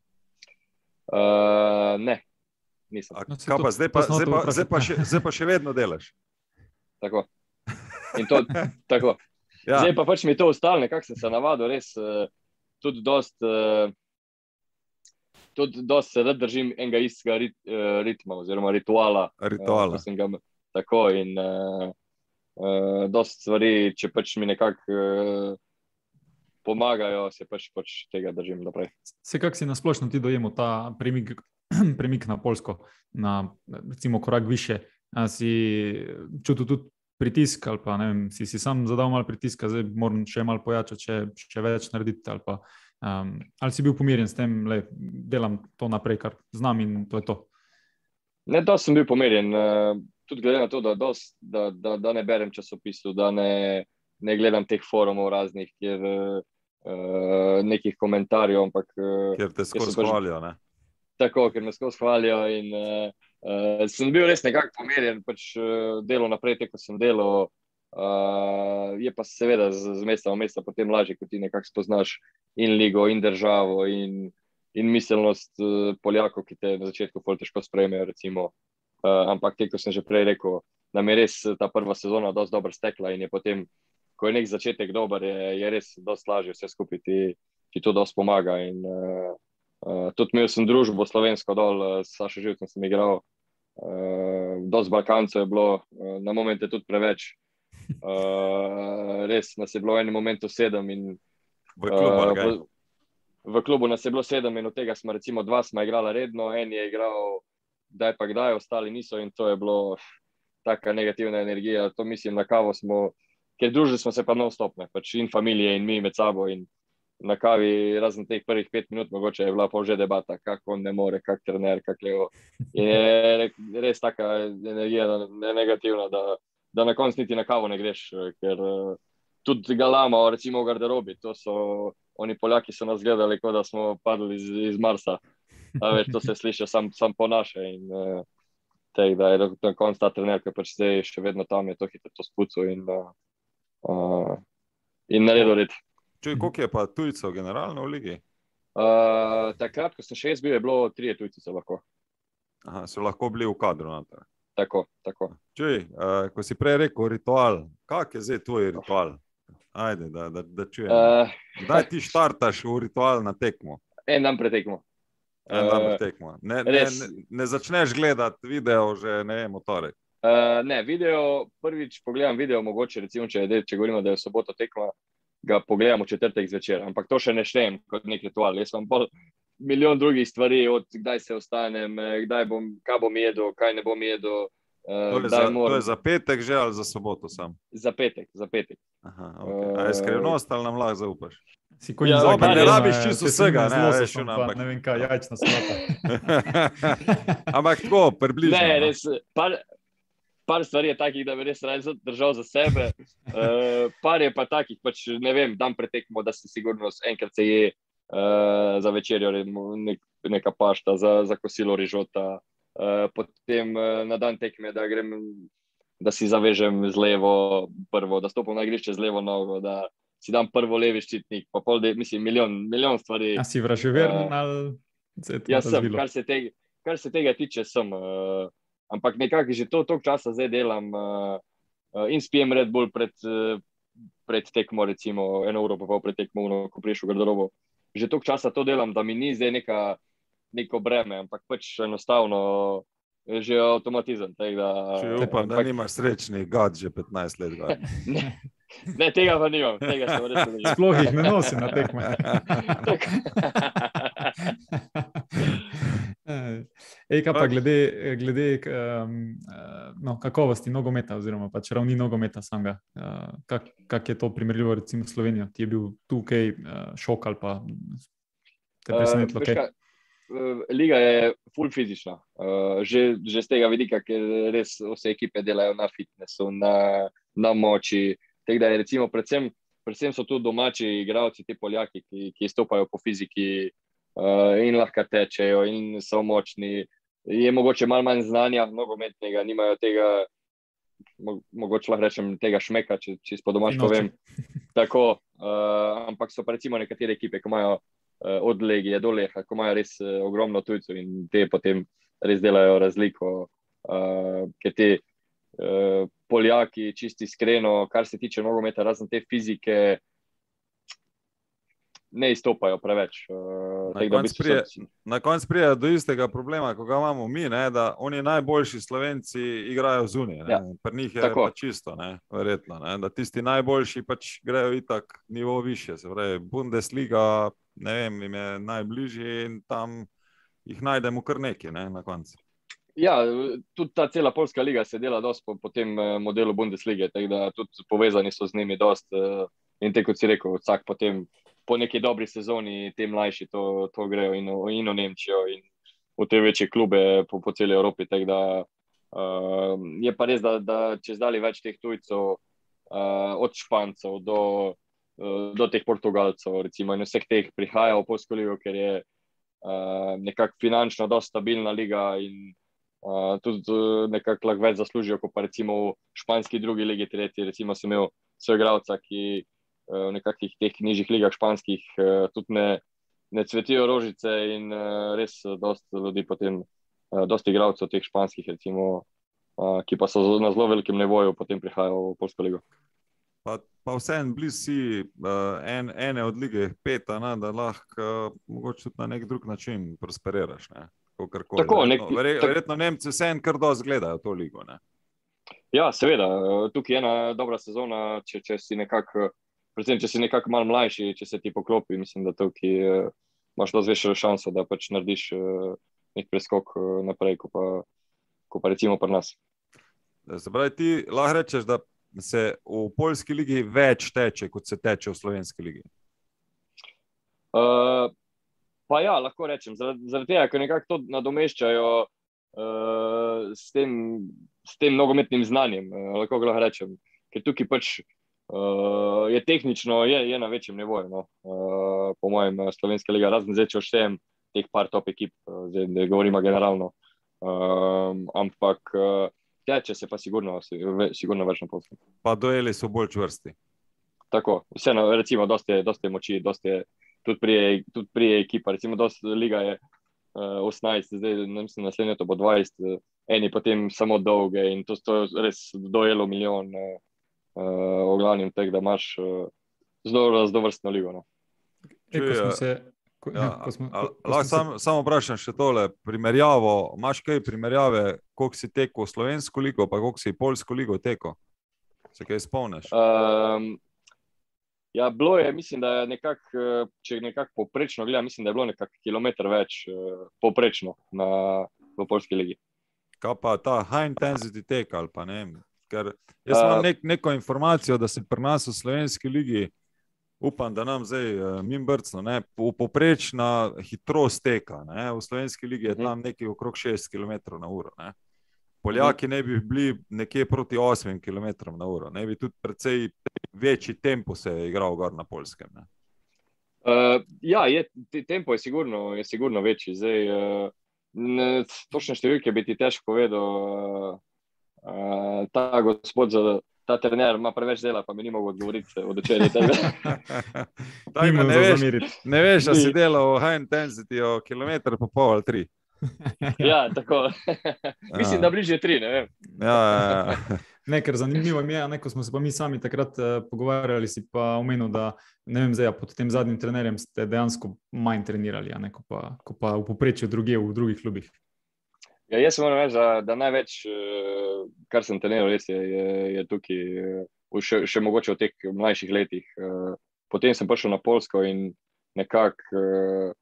Ne, nisem. Kaj pa, zdaj pa še vedno delaš? Tako. In to, tako. Ja. Zdaj pa pač mi to ostalo, nekako sem se navadil, res tudi dost se rad držim enega istega ritma oziroma rituala. Rituala. Tako in dost stvari, če pač mi nekako pomagajo, se pač tega držim naprej. Se kak si nasplošno ti dojemal ta premik na Poljsko, na recimo korak više? A si čutil tudi pritisk ali pa ne vem, si sam zadal malo pritiska, zdaj moram še malo pojačati, še več narediti ali pa ali si bil pomirjen s tem, delam to naprej, kar znam in to je to? Ne, dost sem bil pomirjen, tudi glede na to, da ne berem časopisov, da ne gledam teh forumov raznih, kjer nekih komentarjev, ampak ker te skozi hvalijo, ne? Tako, ker me skozi hvalijo in sem bil res nekako pomirjen, pač delal naprej, ko sem delal, je pa seveda z mesta v mesta potem lažje, ko ti nekako spoznaš in ligo, in državo, in miselnost Poljakov, ki te na začetku pol težko sprejmejo, recimo. Ampak ko sem že prej rekel, nam je res ta prva sezona dosti dobro stekla in je potem, ko je nek začetek dober, je res dosti lažje vse skupaj, ti to dosti pomaga in tudi imel sem družbo slovensko dol, s Sašo Živcem sem igral, dosti Balkancev je bilo, na momente tudi preveč. Res nas je bilo v enem momentu 7 in v klubu, ali kaj? V klubu nas je bilo 7 in od tega smo recimo 2 smo igrala redno, en je igral kdaj pa kdaj, ostali niso in to je bilo taka negativna energija. To mislim, na kavo smo, ker družili smo se pa non-stop, pač in familije in mi med sabo in na kavi razen teh prvih 5 minut mogoče je bila pol že debata, kako on ne more, kak trener, kak levo. In je res taka energija negativna, da na koncu niti na kavo ne greš, ker tudi galama, recimo v garderobi, to so, oni Poljaki so nas gledali, kot da smo padli iz Marsa. Veš, to se sliša sam po naše in da je na koncu ta trener, ki pač zdaj še vedno tam je to hitro to spucal in naredil red. Čuj, koliko je pa tujcev generalno v ligi? Takrat, ko sem še jaz bil, je bilo 3 tujci lahko. Aha, so lahko bili v kadru. Tako. Čuj, ko si prej rekel ritual, kak je zdaj tvoj ritual? Ajde, da čujem. Kdaj ti štartaš v ritual na tekmo? En dan pred tekmo. Ne začneš gledati video že, ne vem, v torek? Ne, video, prvič pogledam video, mogoče recimo, če govorimo, da je v soboto tekma, ga pogledam v četrtek zvečer, ampak to še ne štejem kot nek ritual. Jaz imam bolj milijon drugih stvari, od kdaj se ostanem, kaj bom jedel, kaj ne bom jedel. To je za petek že ali za soboto sam? Za petek. Aha, okay. A je skrivnost ali nam lahko zaupaš? Ne rabiš čisto vsega, ne vem kaj, jajčna slata. Ampak tako, približno. Ne, res, par stvari je takih, da bi res raje držal za sebe. Par je pa takih, pač ne vem, dan pretekmo, da se sigurno enkrat se je za večerjo neka pašta, za kosilo rižota. Potem na dan tekme, da si zavežem z levo prvo, da stopim na igrišče z levo nogo, da si dam prvo levi ščitnik, pa mislim, milijon stvari. A si vraževern ali se je to razvilo? Kar se tega tiče, sem. Ampak nekako že toliko časa zdaj delam in spijem Red Bull pred tekmo, recimo 1 uro pa pol pred tekmo, ko priješ v garderobo. Že toliko časa to delam, da mi ni zdaj neko breme, ampak pač enostavno že avtomatizem. Upam, da nimaš srečnih gad že 15 let. Ne, tega pa nimam. Sploh jih ne nosim na tekme. Kaj pa glede kakovosti nogometa oziroma pač ravni nogometa samega, kak je to primerljivo recimo s Slovenijo? Ti je bil tukaj šok ali pa te presenetilo kaj? Liga je ful fizična, že z tega vidika, ker res vse ekipe delajo na fitnessu, na moči, tako da je recimo predvsem so tu domači igralci, ti Poljaki, ki stopajo po fiziki in lahko tečejo in so močni. Je mogoče malo manj znanja nogometnega, nimajo tega, mogoče lahko rečem, tega šmeka, če po domač povem. Tako, ampak so pa recimo nekatere ekipe, ki imajo od Legije do Leha, ko imajo res ogromno tujcev in te potem res delajo razliko, ker te Poljaki, čisto iskreno, kar se tiče nogometa, razen te fizike, ne izstopajo preveč. Na koncu pride do istega problema, ko ga imamo mi, ne, da oni najboljši Slovenci igrajo zunaj. Ja, pri njih je pa čisto, ne, verjetno, ne, da tisti najboljši pač grejo itak nivo više. Se pravi, Bundesliga, ne vem, im je najbližji in tam jih najdemo kar nekaj, ne, na koncu. Ja, tudi ta cela Poljska liga se dela dosti po tem modelu Bundeslige, tako da tudi povezani so z njimi dosti in te, kot si rekel, vsak potem po neki dobri sezoni te mlajši to grejo in v Nemčijo in v te večje klube po celi Evropi, tako da je pa res, da čez dalje več teh tujcev od Špancev do teh Portugalcev, recimo, in vseh teh prihaja v Poljsko ligo, ker je nekako finančno dosti stabilna liga in tudi nekako lahko več zaslužijo, kot pa recimo v španski drugi ligi, tretji, recimo sem imel soigralca, ki v nekakih teh nižjih ligah španskih tudi ne cvetijo rožice in res dosti ljudi potem, dosti igralcev teh španskih, recimo, ki pa so na zelo velikem nivoju, potem prihajajo v Poljsko ligo. Pa vseeno blizu si ene od lige 5, da lahko mogoče tudi na nek drug način prosperiraš, ne? Tako, verjetno Nemci vseeno kar dosti gledajo to ligo, ne? Ja, seveda, tukaj je ena dobra sezona, če si nekako, predvsem, če si nekako malo mlajši, če se ti poklopi, mislim, da tukaj imaš dosti večjo šanso, da pač narediš nek preskok naprej, ko pa recimo pri nas. Se pravi, ti lahko rečeš, da se v Poljski ligi več teče, kot se teče v Slovenski ligi? Pa ja, lahko rečem, zaradi tega, ker nekako to nadomeščajo s tem nogometnim znanjem, lahko rečem, ker tukaj pač je tehnično je na večjem nivoju, no. Po mojem Slovenska liga, razen zdaj, če odštejem teh par top ekip, zdaj ne govorimo generalno, ampak teče se pa sigurno več na Poljskem. Pa dueli so bolj čvrsti. Tako, vseeno, recimo, dosti je moči, dosti je tudi pri ekipa, recimo, dosti liga je 18, zdaj, ne mislim, naslednje to bo 20, eni potem samo dolge in to res dojelo milijon v glavnem, tako da imaš zelo vrstno ligo, no. Lahko samo vprašam še tole, primerjavo, imaš kaj primerjave, koliko si tekel v Slovensko ligo, pa koliko si Poljsko ligo tekel? Se kaj spomniš? Ja, bilo je, mislim, da je nekako, če nekako poprečno gledam, mislim, da je bilo nekako kilometer več poprečno v Poljski ligi. Kaj pa ta high intensity tek ali pa ne vem, ker jaz imam neko informacijo, da se pri nas v Slovenski ligi, upam, da nam zdaj mim brcno, ne, poprečna hitrost teka, ne, v Slovenski ligi je tam nekaj okrog 6 km na uro, ne. Poljaki ne bi bili nekje proti 8 km na uro, ne bi tudi precej večji tempo se je igral gor na Poljskem, ne. Ja, tempo je sigurno večji, zdaj točne številke bi ti težko povedal, ta gospod ta trener ima preveč dela, pa mi ni mogel odgovoriti od včeraj tega. Ne veš, da si delal v high intensity o kilometr pa pol ali 3. Ja, tako. Mislim, da bližje 3, ne vem. Ja. Ne, ker zanimivo mi je, ko smo se pa mi sami takrat pogovarjali, si pa omenil, da ne vem zdaj, pod tem zadnjim trenerjem ste dejansko manj trenirali, ko pa v povprečju drugje v drugih klubih. Ja, jaz moram reči, da največ, kar sem treniral, res je tukaj, še mogoče v teh mlajših letih. Potem sem prišel na Poljsko in nekako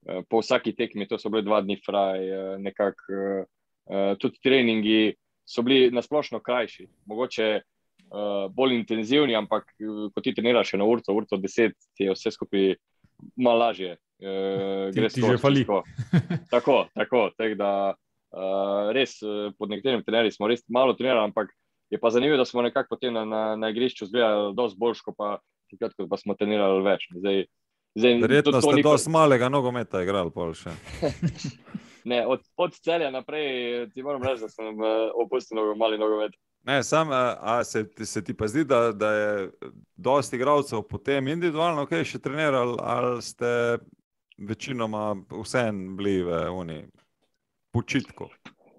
po vsaki tekmi, to so bili 2 dni fraj, nekako tudi treningi so bili nasplošno krajši, mogoče bolj intenzivni, ampak ko ti treniraš na urco 10, ti je vse skupaj malo lažje. Ti že fali. Tako da res pod nekaterimi trenerji smo res malo trenirali, ampak je pa zanimivo, da smo nekako potem na igrišču izgledali dosti boljš, ko pa takrat, ko pa smo trenirali več. Verjetno ste dosti malega nogometa igrali pol še. Ne, od Celja naprej ti moram reči, da sem opustil mali nogomet. Ne, se ti pa zdi, da je dosti igralcev potem individualno še trenirali, ali ste večinoma vseeno bili v počitku?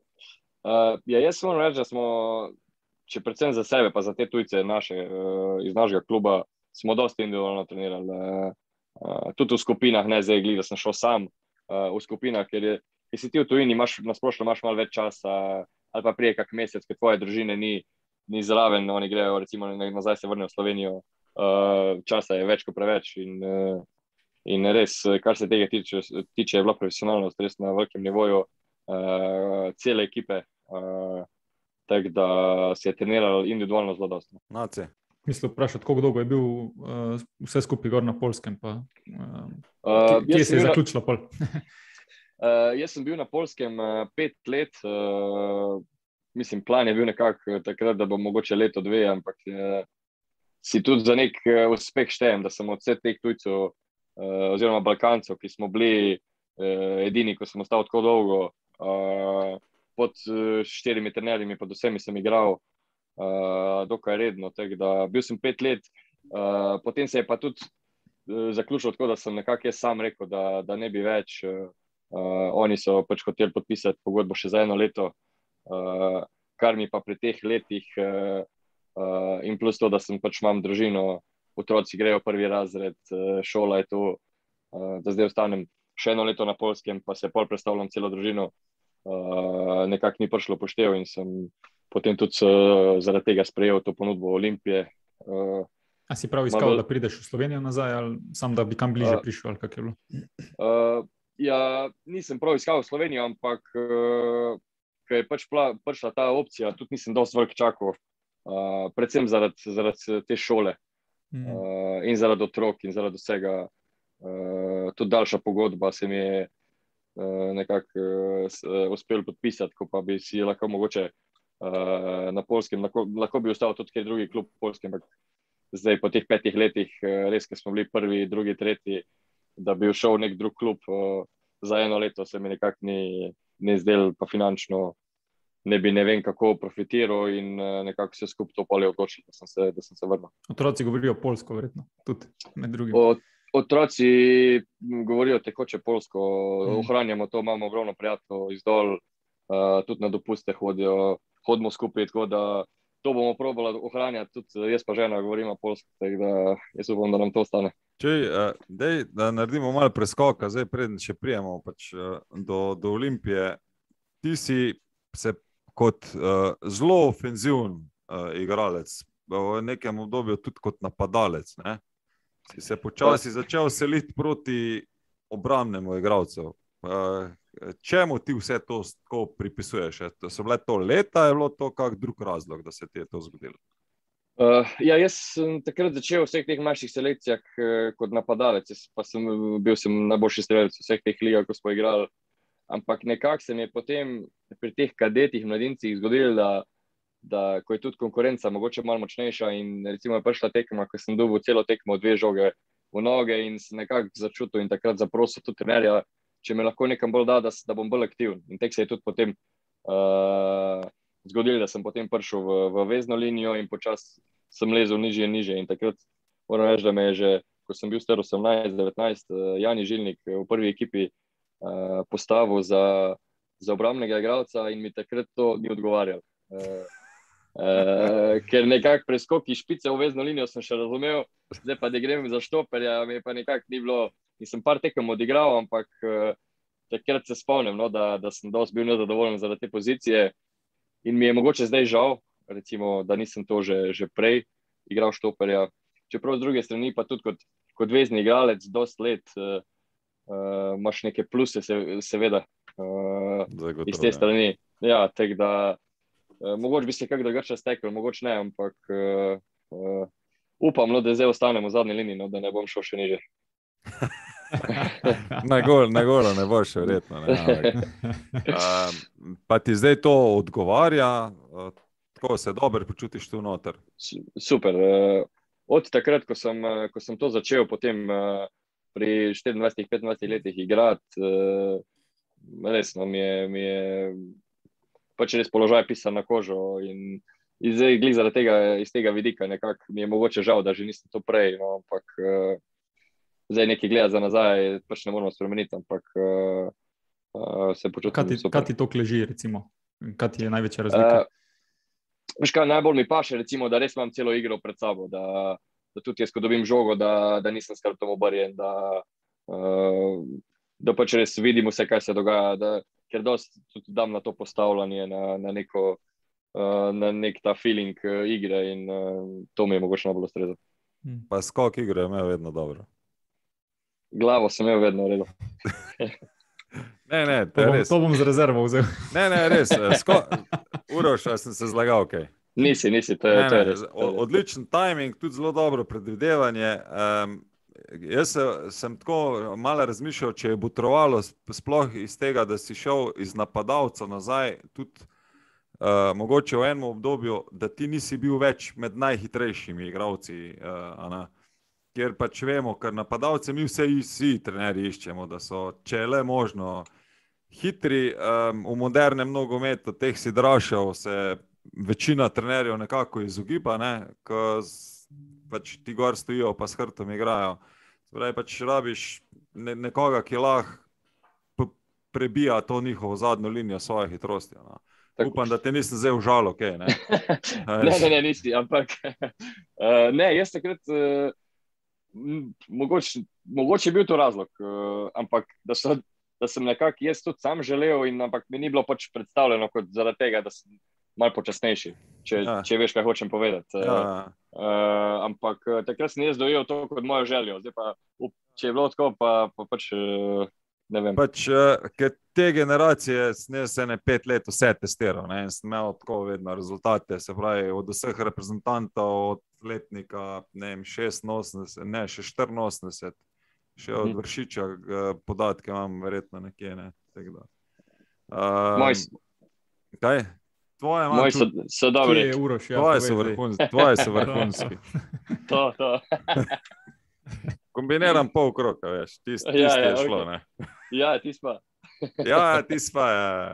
Jaz moram reči, da smo, če predvsem za sebe, pa za te tujce iz našega kluba, smo dosti individualno trenirali. Tudi v skupinah, ne zdaj glede, da sem šel sam v skupinah, ker si ti v tujini, nasplošno imaš malo več časa, ali pa prije kak mesec, ker tvoje družine ni zraven, oni grejo, recimo nazaj se vrnejo v Slovenijo, časa je več kot preveč in res, kar se tega tiče, je bila profesionalnost res na velikem nivoju cele ekipe, tako da se je treniralo individualno zelo dosti. Nace. Mislim, vprašati, koliko dolgo je bil vse skupaj gor na Poljskem, pa kje se je zaključilo pol? Jaz sem bil na Poljskem 5 let, mislim, plan je bil nekako takrat, da bom mogoče leto 2, ampak si tudi za nek uspeh štejem, da sem od vseh teh tujcev oziroma Balkancev, ki smo bili edini, ko smo ostali tako dolgo, pod 4 trenerji, pod vsemi sem igral dokaj redno, tako da bil sem 5 let, potem se je pa tudi zaključilo tako, da sem nekako jaz sam rekel, da ne bi več, oni so pač hoteli podpisati pogodbo še za 1 leto, kar mi pa pri teh letih in plus to, da sem pač imam družino, otroci grejo 1. razred, šola je tu, da zdaj ostanem še 1 leto na Poljskem, pa se pol predstavljam celo družino, nekako ni prišlo poštev in sem potem tudi zaradi tega sprejel to ponudbo Olimpije. A si prav iskal, da prideš v Slovenijo nazaj, ali sam, da bi kam bliže prišel, ali kak je bilo? Ja, nisem prav iskal v Slovenijo, ampak ko je pač prišla ta opcija, tudi nisem dosti veliko čakal, predvsem zaradi te šole in zaradi otrok in zaradi vsega. Tudi daljša pogodba se mi je nekako uspel podpisati, ko pa bi si lahko mogoče na Poljskem, lahko bi ostal tudi kaj drugi klub v Poljskem, ampak zdaj po teh 5 letih, res, ker smo bili 1., 2., 3., da bi šel nek drug klub za 1 leto, se mi nekako ni zdel, pa finančno ne vem kako profitiral in nekako se skupaj to polje odločil, da sem se vrnil. Otroci govorijo poljsko, verjetno, tudi med drugim. Otroci govorijo tekoče poljsko, ohranjamo to, imamo ogromno prijateljev iz dol, tudi na dopuste hodimo skupaj, tako da to bomo probali ohranjati, tudi jaz pa žena govorimo poljsko, tako da jaz upam, da nam to ostane. Da naredimo malo preskoka, zdaj preden še prijemo pač do Olimpije. Ti si se kot zelo ofenzivn igralec, v nekem obdobju tudi kot napadalec, ne? Si se počasi začel seliti proti obrambnemu igralcu. Čemu ti vse to tako pripisuješ? So bile to leta, je bilo to kak drug razlog, da se ti je to zgodilo? Ja, jaz sem takrat začel v vseh teh manjših selekcijah kot napadalec, pa bil sem najboljši strelec v vseh teh ligah, ko smo igrali, ampak nekako se mi je potem pri teh kadetih, mladincih zgodilo, da ko je tudi konkurenca mogoče malo močnejša in recimo je prišla tekma, ko sem dobil celo tekmo 2 žoge v noge in sem nekako začutil in takrat zaprosil tudi trenerja, če me lahko nekam bolj da bom bolj aktiven. In tek se je tudi potem zgodilo, da sem potem prišel v vezno linijo in počasi sem lezel nižje in nižje. In takrat moram reči, da me je že, ko sem bil star 18-19, Jani Žilnik v prvi ekipi postavil za obrambnega igralca in mi takrat to ni odgovarjal. Ker nekako preskoki špice v vezno linijo sem še razumel, zdaj pa da grem za štoperja, mi pa nekako ni bilo, in sem par tekem odigral, ampak takrat se spomnim, no, da sem dosti bil nezadovoljen zaradi te pozicije in mi je mogoče zdaj žal, recimo, da nisem to že prej igral štoperja, čeprav z druge strani pa tudi kot vezni igralec dosti let imaš neke pluse, seveda, iz te Zagotovo, ja. strani. Ja, tako da mogoče bi se kak drugače stekel, mogoče ne, ampak upam, no, da zdaj ostanemo v zadnji liniji, no, da ne bom šel še niže. Na golo ne boš verjetno. Pa ti zdaj to odgovarja, tako se dobro počutiš tu noter? Super. Od takrat, ko sem to začel, potem pri 24-25 letih igrati, resno mi je pač res položaj pisan na kožo in zdaj glih zaradi tega, iz tega vidika nekako mi je mogoče žal, da že nisem to prej, no, ampak zdaj nekaj gleda za nazaj, pač ne moramo spremeniti, ampak se počutim super. Kaj ti to leži, recimo? Kaj ti je največja razlika? Veš kaj, najbolj mi paše, recimo, da res imam celo igro pred sabo, da tudi jaz, ko dobim žogo, da nisem s kartom obarjen, da pač res vidim vse, kaj se dogaja, ker dosti tudi dam na to postavljanje, na nek ta feeling igre in to mi je mogoče najbolj ustrezalo. Pa skok igre je imel vedno dobro. Glavo sem imel vedno redo. Ne, to bom z rezervo vzel. Ne, res. Uroš, sem se zlagal, kaj? Nisi, to je res. Odličen timing, tudi zelo dobro predvidevanje. Jaz sem tako malo razmišljal, če je botrovalo sploh iz tega, da si šel iz napadalca nazaj, tudi mogoče v enem obdobju, da ti nisi bil več med najhitrejšimi igralci, ker pač vemo, ker napadalce mi vsi trenerji iščemo, da so, če je le možno, hitri. V modernem nogometu teh sidrašev se večina trenerjev nekako izogiba, ko pač ti gor stojijo pa s hrbtom igrajo. Torej pač rabiš nekoga, ki lahko prebija to njihovo zadnjo linijo svoje hitrosti. Upam, da te nisem zdaj užalil, kaj, ne? Ne, nisi, ampak ne, jaz takrat mogoče je bil to razlog, ampak da sem nekako jaz tudi sam želel, ampak mi ni bilo pač predstavljeno kot zaradi tega, da sem malo počasnejši, če veš, kaj hočem povedati. Ampak takrat sem jaz dojel to kot mojo željo. Zdaj pa, če je bilo tako, pa pač ne vem. Pač, ker te generacije se ne 5 let vse testiral, in sem imel tako vedno rezultate, se pravi, od vseh reprezentantov, od letnika, ne vem, 86, ne, še 84, še od Vršiča podatke imam verjetno nekje, ne, tako da. Kaj? Tvoje moji so dobri. Tvoje so vrhunski. To. Kombiniram pol kroka, veš, tisti je šlo, ne. Ja, tisti pa. Ja, tisti pa,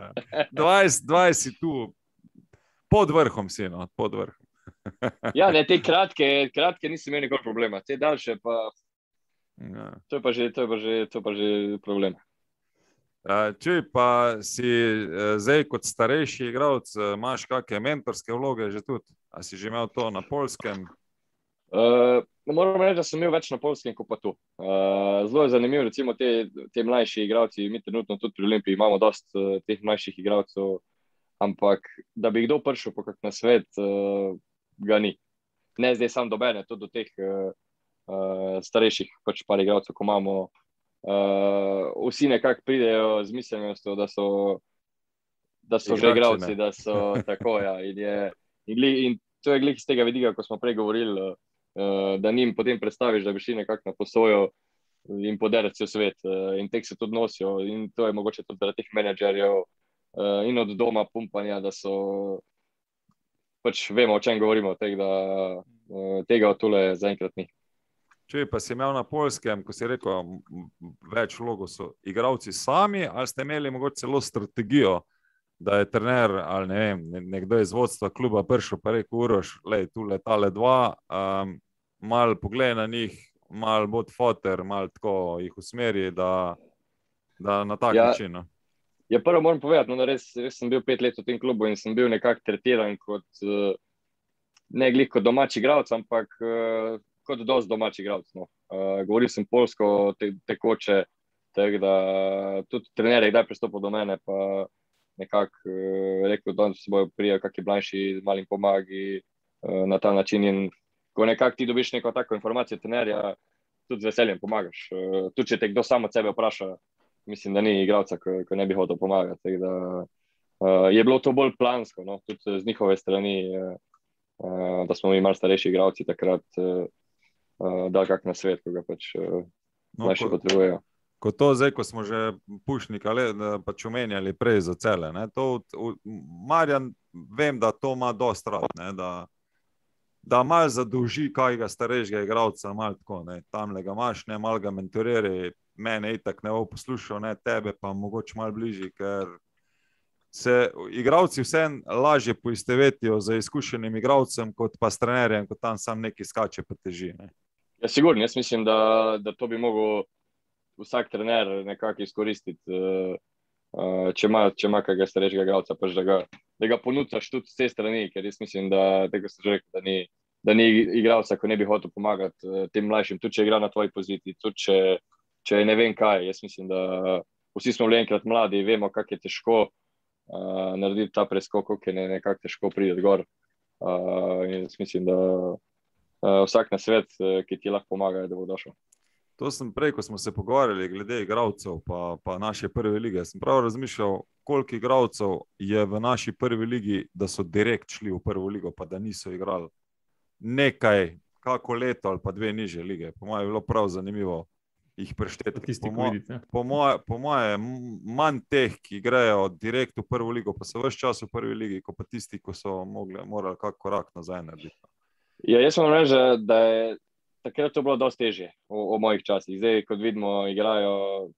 20 tu, pod vrhom si, no, pod vrhom. Ja, ne, te kratke nisem imel nikoli problema, te daljše pa, to je pa že problem. Če pa si zdaj kot starejši igralec, imaš kakšne mentorske vloge že tudi? A si že imel to na Poljskem? Moram reči, da sem imel več na Poljskem kot pa tu. Zelo je zanimivo, recimo te mlajši igralci, mi trenutno tudi pri Olimpiji imamo dosti teh mlajših igralcev, ampak da bi kdo prišel po kak na svet, ga ni. Ne zdaj sam dobene, tudi do teh starejših pač par igralcev, ko imamo. Vsi nekako pridejo z miselnostjo, da so že igralci, da so tako, ja. In to je glih iz tega vidika, ko smo prej govorili, da njim potem predstaviš, da bi šli nekako na posojo in poderati cel svet. In tek se tudi nosijo in to je mogoče tudi zaradi teh menedžerjev in od doma pumpanja, da so pač vemo, o čem govorimo, tega tule zaenkrat ni. Če pa si imel na Poljskem, ko si rekel, več vlogov so igralci sami, ali ste imeli mogoče celo strategijo, da je trener ali ne vem, nekdo iz vodstva kluba prišel pa rekel, Uroš, lej, tule tale dva, malo poglej na njih, malo bod foter, malo tako jih usmeri, da na tak način. Ja, prvo moram povedati, no, res sem bil 5 let v tem klubu in sem bil nekako tretiran kot, ne glih kot domači igralec, ampak kot dosti domači igralec. No. Govoril sem poljsko tekoče, tako da tudi trener je kdaj pristopil do mene, pa nekako rekel, da se bojo prijel kakšni mlajši z malim pomagi na ta način. In ko nekako ti dobiš neko tako informacijo trenerja, tudi z veseljem pomagaš. Tudi če te kdo samo od sebe vpraša, mislim, da ni igralca, ko ne bi hotel pomagati. Je bilo to bolj plansko, no? Tudi z njihove strani, da smo mi malo starejši igralci takrat dali kak na svet, ko ga pač mlajši potrebujejo. Ko to zdaj, ko smo že Pušnika pač omenjali prej za Celje, Marjan, vem, da to ima dosti rad, da malo zadolži kakega starejšega igralca, malo tako, tamle ga imaš, malo ga mentoriri, mene itak ne bo poslušal, tebe pa mogoče malo bližji, ker se igralci vsem lažje poistovetijo z izkušenim igralcem, kot pa s trenerjem, ko tam sam neki skače pa teži. Ja, sigurno, jaz mislim, da to bi mogel vsak trener nekako izkoristiti, če ima kakega starejšega igralca, pač da ga ponudzaš tudi z te strani, ker jaz mislim, da tega sem že rekel, da ni igralca, ko ne bi hotel pomagati tem mlajšim, tudi če igra na tvoji poziciji, tudi če ne vem kaj. Jaz mislim, da vsi smo bili enkrat mladi, vemo, kako je težko narediti ta preskok, kako je nekako težko priti gor. In jaz mislim, da vsak na svet, ki ti lahko pomaga, da bo došel. To sem prej, ko smo se pogovarjali glede igralcev pa naše prve lige, sem prav razmišljal, koliko igralcev je v naši prvi ligi, da so direkt šli v prvo ligo, pa da niso igrali nekaj, kako leto ali pa dve nižje lige. Po mojem je bilo prav zanimivo jih prešteti. Po moje manj teh, ki grejo direkt v prvo ligo, pa so ves čas v prvi ligi, kot pa tisti, ko so morali kak korak nazaj narediti. Ja, jaz moram reči, da je takrat to bilo dosti težje v mojih časih. Zdaj, kot vidimo, igrajo,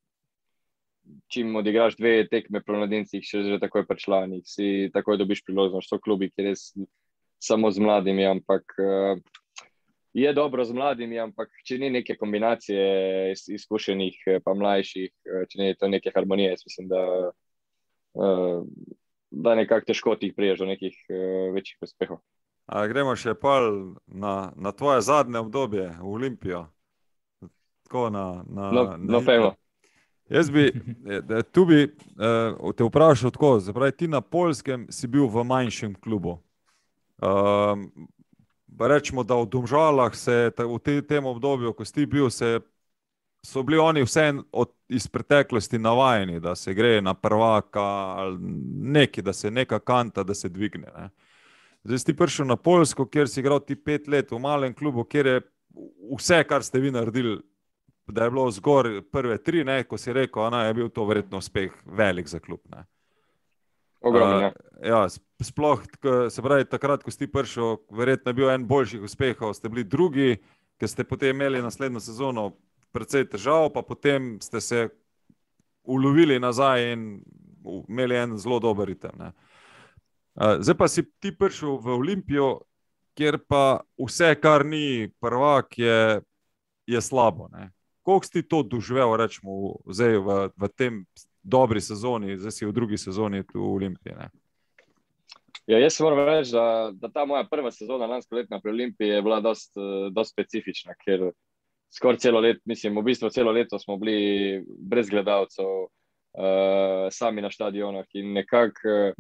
čim odigraš 2 tekme pri mladincih, že takoj pa članih, si takoj dobiš priložnost. So klubi, ki res samo z mladimi, ampak je dobro z mladimi, ampak če ni neke kombinacije izkušenih pa mlajših, če ni to neke harmonije, jaz mislim, da nekako težko ti priješ do nekih večjih uspehov. Gremo še na tvoje zadnje obdobje v Olimpijo. Tako No, fejmo. Jaz bi te vprašal tako, zapravi, ti na Poljskem si bil v manjšem klubu. Rečemo, da v Domžalah se v tem obdobju, ko si bil, so bili oni vse iz preteklosti navajeni, da se gre na prvaka ali neki, da se neka kanta, da se dvigne. Zdaj si prišel na Poljsko, kjer si igral ti 5 let v malem klubu, kjer je vse, kar ste vi naredili, da je bilo zgor prve 3, ko si rekel, je bil to verjetno uspeh velik za klub. Ogromno, ja, sploh, se pravi, takrat, ko si prišel, verjetno je bil en boljših uspehov, ste bili drugi, ker ste potem imeli naslednjo sezono precej težav, pa potem ste se ulovili nazaj in imeli en zelo dober ritem. Zdaj pa si ti prišel v Olimpijo, kjer pa vse, kar ni prvak, je slabo. Koliko si ti to doživel, rečemo, zdaj v tem dobri sezoni, zdaj si v drugi sezoni tu v Olimpiji? Ja, jaz moram reči, da ta moja prva sezona lanskoletna pri Olimpiji je bila dosti specifična, ker skoraj celo leto, mislim, v bistvu celo leto smo bili brez gledalcev, sami na štadionah in nekako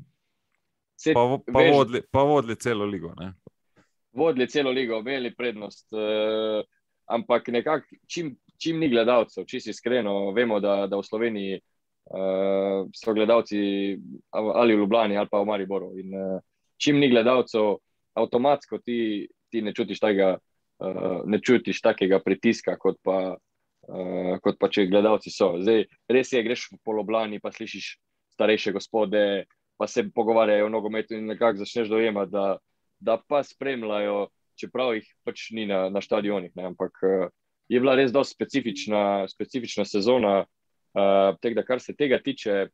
Pa vodili celo ligo, Vodili celo ligo, imeli prednost, ampak nekako čim ni gledalcev, čisto iskreno, vemo, da v Sloveniji so gledalci ali v Ljubljani ali pa v Mariboru in čim ni gledalcev, avtomatsko ti ne čutiš takega pritiska, kot pa če gledalci so. Zdaj, res je, greš po Ljubljani pa slišiš starejše gospode, pa se pogovarjajo o nogometu in nekako začneš dojemati, da pa spremljajo, čeprav jih pač ni na štadionih, ampak je bila res dosti specifična sezona, da kar se tega tiče,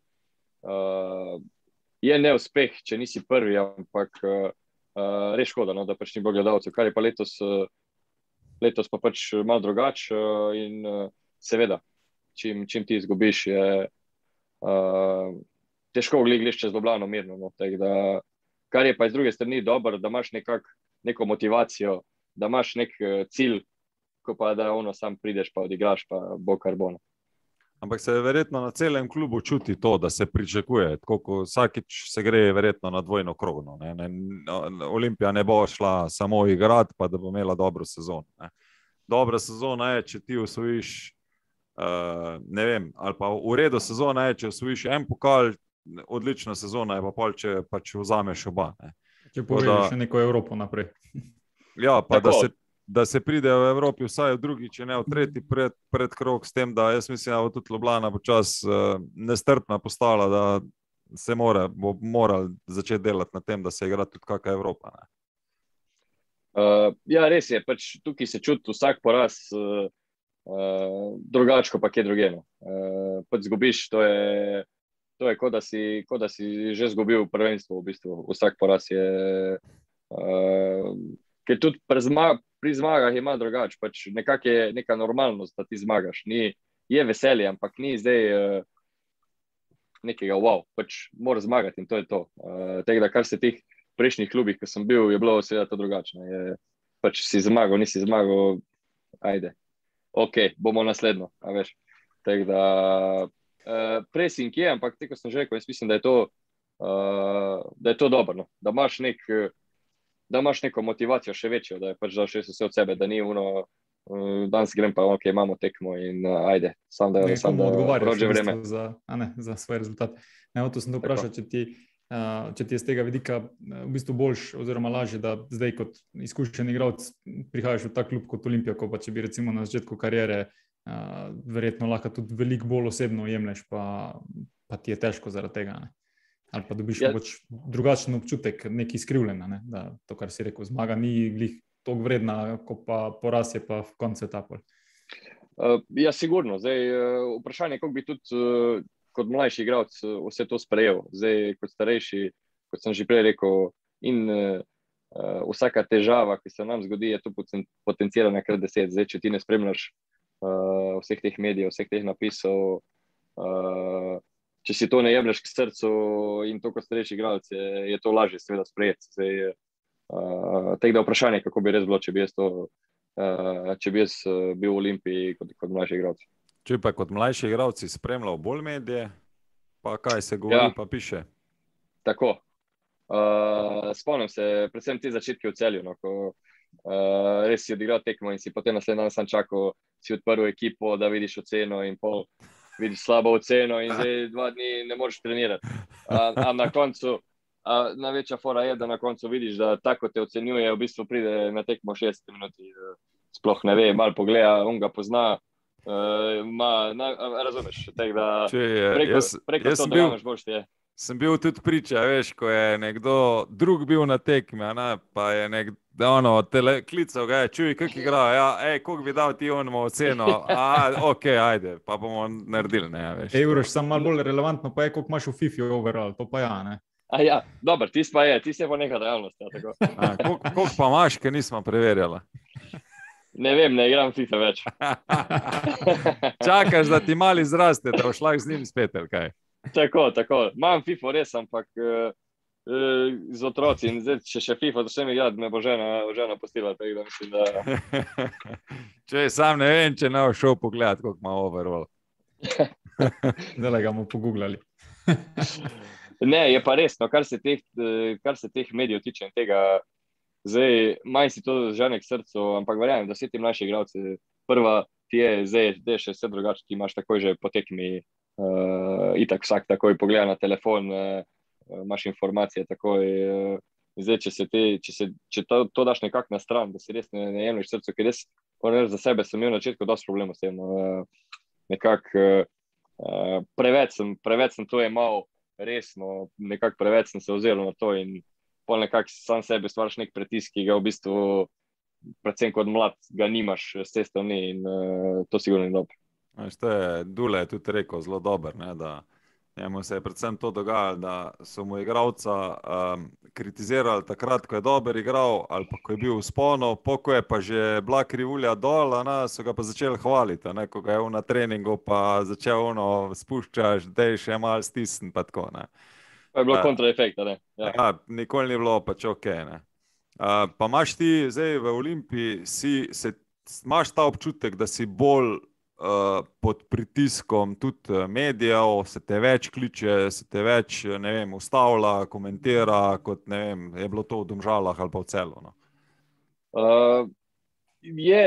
je neuspeh, če nisi prvi, ampak res škoda, da pač ni bilo gledalcev, kar je pa letos pa pač malo drugače in seveda, čim ti izgubiš, je težko gledaš čez Ljubljano mirno. Kar je pa iz druge strani dobro, da imaš neko motivacijo, da imaš nek cilj, ko pa da sam prideš pa odigraš, pa bo kar bo. Ampak se verjetno na celem klubu čuti to, da se pričakuje, tako ko vsakič se gre verjetno na dvojno krogno. Olimpija ne bo šla samo igrati, pa da bo imela dobro sezono. dobra sezona je, če ti osvojiš, ne vem, ali pa v redu sezona je, če osvojiš en pokal, odlična sezona je pa pol, če pač vzameš oba. Ne. Če povedeš še neko Evropo naprej. Ja, pa da se pride v Evropi vsaj v drugi, če ne v tretji pred krog, s tem, da jaz mislim, da bo tudi Ljubljana počas nestrpna postala, da se bo moral začeti delati na tem, da se igra tudi kakšna Evropa. Ne. Ja, res je, pač tukaj se čuti vsak poraz drugačko pa kje druge. Pač zgubiš, to je kot da si že zgubil prvenstvo v bistvu. Vsak poraz je, ker tudi pri zmagah ima drugače, pač nekako je neka normalnost, da ti zmagaš. Je veselje, ampak ni zdaj nekega wow, pač moraš zmagati in to je to. Tako da, kar se teh prejšnjih klubih, ko sem bil, je bilo seveda to drugačno. Pač si zmagal, nisi zmagal, ajde. Ok, bomo naslednjo, a veš. Tako da, pressing je, ampak tako sem že rekel, jaz mislim, da je to dobro, no? Da imaš neko motivacijo še večjo, da je pač daš vse od sebe, da ni danes grem pa, ok, imamo tekmo in ajde, sam da odgovarjaš vreme za svoj rezultat. To sem to vprašal, če ti je z tega vidika v bistvu boljš oziroma lažje, da zdaj kot izkušen igralec prihajaš v ta klub kot Olimpija, ko pa če bi recimo na začetku kariere verjetno lahko tudi veliko bolj osebno jemlješ, pa ti je težko zaradi tega, ne? Ali pa dobiš drugačen občutek, neki izkrivljen, ne? Da to, kar si rekel, zmaga ni glih toliko vredna, ko pa poraz je pa v koncu etapa. Ja, sigurno. Zdaj, vprašanje, kako bi tudi kot mlajši igralec vse to sprejel. Zdaj, kot starejši, kot sem že prej rekel, in vsaka težava, ki se nam zgodi, je to potencirana kar 10. Zdaj, če ti ne spremljaš vseh teh medijev, vseh teh napisov, če si to ne jemlješ k srcu in to kot starejši igralec, je to lažje seveda sprejeti. Zdaj, tako da vprašanje, kako bi res bilo, če bi jaz bil v Olimpiji kot mlajši igralec. Če pa kot mlajši igralci spremljal bolj medije, pa kaj se govori, pa piše? Tako. Spomnim se, predvsem te začetke v Celju, no, ko res si odigral tekmo in si potem naslednji dan sam čakal, si odprl ekipo, da vidiš oceno in pol vidiš slabo oceno in zdaj 2 dni ne moreš trenirati. A na koncu, največja fora je, da na koncu vidiš, da tako te ocenjuje, v bistvu pride na tekmo 60 minuti, sploh ne ve, malo pogleda, on ga pozna, razumeš, tako da preko to dojameš boš ti je. Sem bil tudi priča, veš, ko je nekdo drug bil na tekmi, pa je klical ga, čuj, kak igra, koliko bi dal ti onemu oceno, ok, ajde, pa bomo naredili, ne, veš. Uroš, sam malo bolj relevantno pa je, koliko imaš v FIFA overall, to pa ja, ne. Ja, dober, tist pa neka realnost, ja, tako. Koliko pa imaš, ker nismo preverjali? Ne vem, ne igram FIFA več. Čakaš, da ti mali zraste, da boš lahko z njim spet, ali kaj? Tako. Imam FIFA res, ampak z otroci in zdaj, če še FIFA začnem igrati, me bo žena pustila, tako da mislim, da... Če sam ne vem, če ne bo šel pogledati, koliko ima overall. Zdaj ga bomo pogooglali. Ne, je pa res, no, kar se teh medijev tiče in tega, zdaj, manj si to žene k srcu, ampak verjamem, da vsi ti mlajši igralci, prva ti je, zdaj še vse drugače, ti imaš takoj že po tekmi, itak vsak takoj pogleda na telefon, imaš informacije takoj, zdaj, če to daš nekako na stran, da si res ne jemliš srcu, ker res, za sebe sem imel na začetku dosti problemov s tem, nekako preveč sem to jemal resno, nekako preveč sem se vzel na to in pol nekako sam sebe stvaraš nek pritisk, ki ga v bistvu, predvsem kot mlad, ga nimaš s te strani in to sigurno ni dobro. To je Dule tudi rekel zelo dober, ne, da njemu se je predvsem to dogajalo, da so mu igralca kritizirali takrat, ko je dober igral ali pa ko je bil v sponu, ko je pa že bila krivulja dol, so ga pa začeli hvaliti, ne, ko ga je na treningu pa začel spuščaš, dej še malo stisn pa tako. Ne. Pa je bilo kontraefekt, ne? Ja, nikoli ni bilo pač ok, ne. Pa imaš ti zdaj v Olimpiji, imaš ta občutek, da si bolj pod pritiskom tudi medijev, se te več kliče, se te več, ne vem, ustavlja, komentira, kot ne vem, je bilo to v Domžalah ali pa v Celju, no?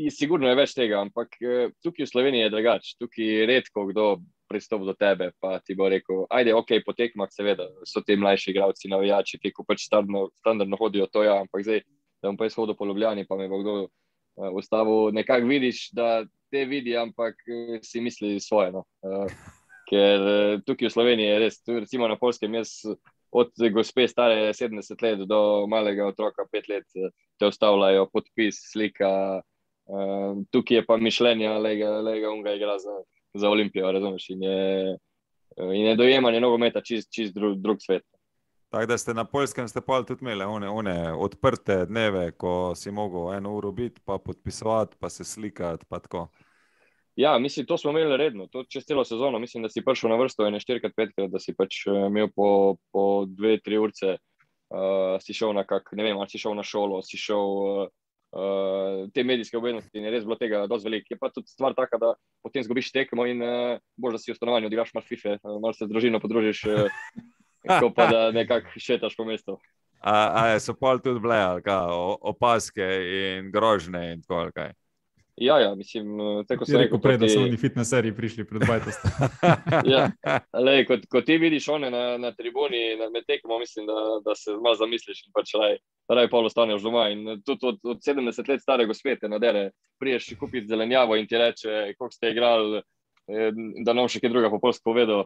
Sigurno je več tega, ampak tukaj v Sloveniji je drugače. Tukaj redko kdo pristopi do tebe, pa ti bo rekel, ajde, ok, po tekmah seveda, so ti mlajši igralci, navijači, ki ko pač standardno hodijo, to ja, ampak zdaj, da bom pa jaz hodil po Ljubljani, pa me bo kdo ustavil, nekako vidiš, da te vidi, ampak si misli svoje, no. Ker tukaj v Sloveniji je res, recimo na Poljskem, jaz od gospe stare 70 let do malega otroka 5 let te ustavljajo, podpis, slika, tukaj je pa mišljenja, lega unga igra za Olimpijo, razumeš, in je dojemanje nogometa čist drug svet. Tako da ste na Poljskem ste pa tudi imeli one odprte dneve, ko si mogel 1 uro biti, pa podpisovati, pa se slikati, pa tako. Ja, mislim, to smo imeli redno, to čez celo sezono, mislim, da si prišel na vrsto 4x5, da si pač imel po 2-3 urce, si šel na ne vem, ali si šel na šolo, si šel te medijske obveznosti in je res bilo tega dosti veliko. Je pa tudi stvar taka, da potem zgubiš tekmo in boš, da si v stanovanju odigraš malo FIFA, malo se z družino podružiš, ko pa da nekako šetaš po mestu. A so pa tudi bile, ali kaj, opaske in grožne in tako, ali kaj? Ja, mislim, tako sem rekel prej, da so oni fitness seriji prišli pred bajtost. Ja, ko ti vidiš one na tribuni, med tekmo, mislim, da se malo zamisliš in pač raj pol ostaneš doma. In tudi od 70 let stare gospe te nadere, priješ kupiti zelenjavo in ti reče, koliko ste igrali, da nam še kaj druga po polsko povedal.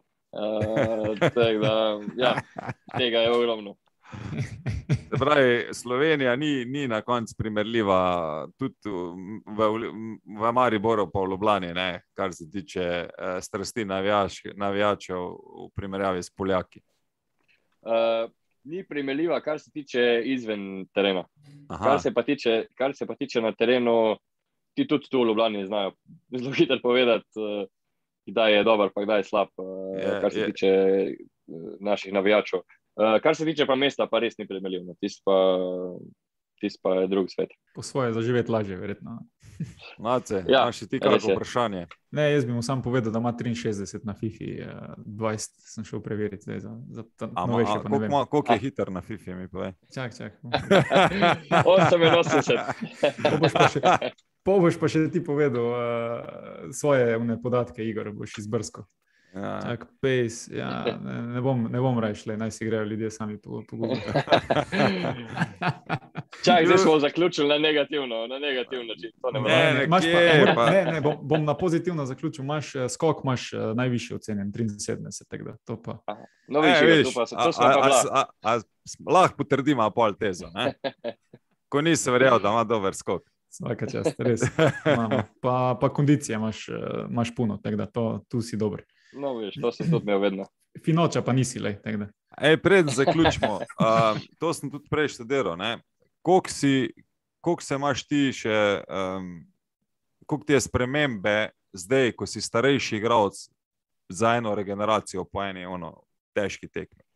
Ja, tega je ogromno. Se pravi, Slovenija ni na koncu primerljiva tudi v Mariboru pa v Ljubljani, ne, kar se tiče strasti navijačev v primerjavi s Poljaki. Ni primerljiva, kar se tiče izven terena. Kar se pa tiče na terenu, ti tudi tu v Ljubljani znajo zelo hitro povedati, kdaj je dober, pa kdaj je slab, kar se tiče naših navijačev. Kar se tiče pa mesta, pa res ni primerljivo. Tis pa je drug svet. Po svoje zaživeti lažje, verjetno. Ja, imaš ti kako vprašanje? Ne, jaz bi mu sam povedal, da ima 63 na FIFA, 20 sem šel preveriti zdaj za novejše, pa ne vem. Koliko je hiter na FIFA, mi povej? Čak. 88. Boš pa še ti povedal svoje podatke, Igor, boš izbrskal. Ja. Čak, pace, ja, ne bom rajšle, naj si grejo ljudje sami pogubiti. Čak, zdaj smo zaključili na negativno način. Ne, bom na pozitivno zaključil. Skok imaš najvišji ocenjen, 73, tako da to pa. No, vidiš, to smo pa bila. Lahko potrdimo pol tezo, ne? Ko nisi verjel, da ima dober skok. Svaka čast, res. Pa kondicije imaš puno, tako da tu si dober. No, veš, to sem tudi imel vedno. Finoča pa nisi, lej, tako da. Preden zaključimo, to sem tudi prej študiral, ne? Koliko se imaš ti še, koliko ti je spremembe zdaj, ko si starejši igralec za eno regeneracijo po eni težki tekmi?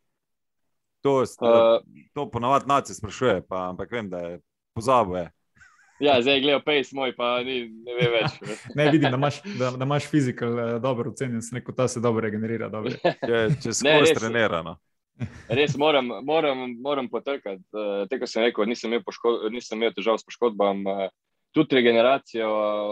To ponavadi naci sprašuje, ampak vem, da je pozabil. Ja, zdaj gledal pace moj, pa ne ve več. Ne, vidim, da imaš fizikal dobro ocenjen, sem rekel, ta se dobro regenerira. Če skozi trenirano. Res moram potrkati. Tako sem rekel, nisem imel težav s poškodbam. Tudi regeneracijo,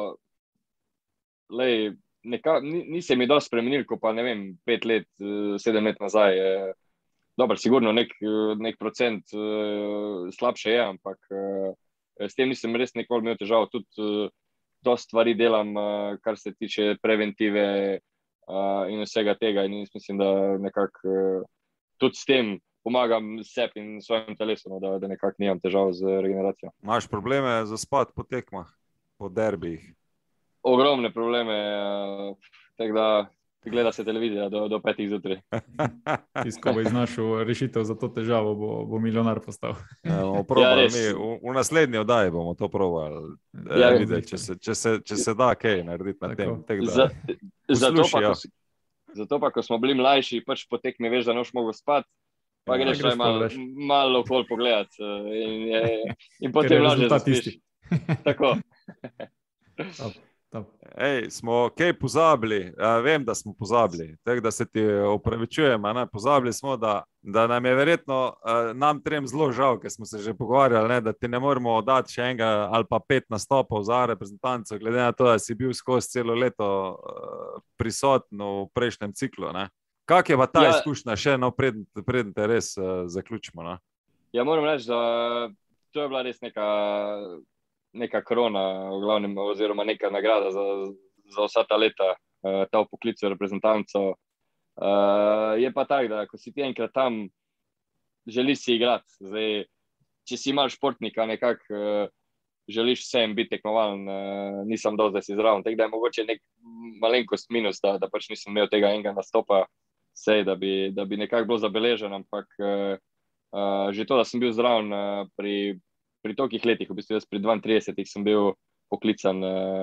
ni se mi dosti spremenil, ko pa ne vem, 5 let, 7 let nazaj. Dobro, sigurno nek procent slabše je, ampak s tem nisem res nikoli imel težav. Tudi dosti stvari delam, kar se tiče preventive in vsega tega. In mislim, da nekako tudi s tem pomagam sebi in svojim telesom, da nekako nimam težav z regeneracijo. Imaš probleme za spat po tekmah, po derbijih? Ogromne probleme, tako da gleda se televizija do 5 zjutraj. Tisko bo iznašel rešitev za to težavo, bo milijonar postal. V naslednji oddaji bomo to probali. Če se da kaj narediti na tem. Zato pa, ko smo bili mlajši, pač po tekmi veš, da noš mogel spati, pa greš malo okoli pogledati in potem lažje zaspiš. Tako. Smo kaj pozabili, vem, da smo pozabili, tako da se ti opravičujem, pozabili smo, da nam je verjetno nam trem zelo žal, ker smo se že pogovarjali, ne, da ti ne moremo dati še enega ali pa 5 nastopov za reprezentanco, glede na to, da si bil skozi celo leto prisoten v prejšnjem ciklu. Kak je pa ta izkušnja še, preden te res zaključimo? Ne? Ja, moram reči, da to je bila res neka krona, v glavnem, oziroma neka nagrada za vsa ta leta, ta vpoklic v reprezentanco. Je pa tako, da ko si ti enkrat tam, želiš si igrati. Zdaj, če si mal športnika, nekako želiš vsem biti tekmovalen, nisem dol, da si zraven. Tako da je mogoče nek malenkost minus, da pač nisem imel tega enega nastopa, sej, da bi nekako bilo zabeležen, ampak že to, da sem bil zraven pri tolikih letih, v bistvu jaz pri 32 sem bil poklican,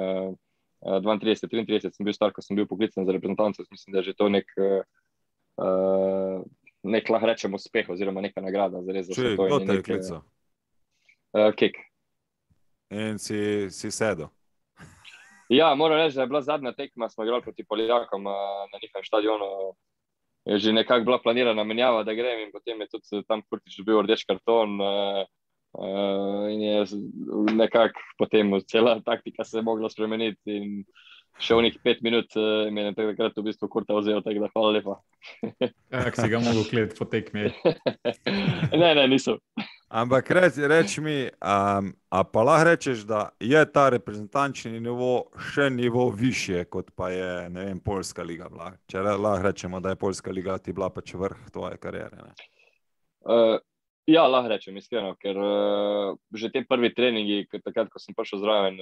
32-33 sem bil star, ko sem bil poklican za reprezentanco, mislim, da je že to nek lahko rečem uspeh oziroma neka nagrada. Če, kdo te je klical? Kek. In si sedel? Ja, moram reči, da je bila zadnja tekma, smo igrali proti Poljakom na njihovem štadionu. Je že nekako bila planirana menjava, da grem, in potem je tudi tam Kurtič dobil rdeč karton, in je nekako potem cela taktika se je mogla spremeniti in še v njih 5 minut mi je takrat v bistvu Kurta vzel, tako da hvala lepa. Kako si ga mogel gledati po tekmi? Ne, nisem. Ampak reči mi, a pa lahko rečeš, da je ta reprezentančni nivo še nivo višje, kot pa je, ne vem, Poljska liga bila. Če lahko rečemo, da je Poljska liga ti bila pač vrh tvoje kariere. Ja, lahko rečem, iskreno, ker že te prvi treningi, takrat, ko sem prišel zraven,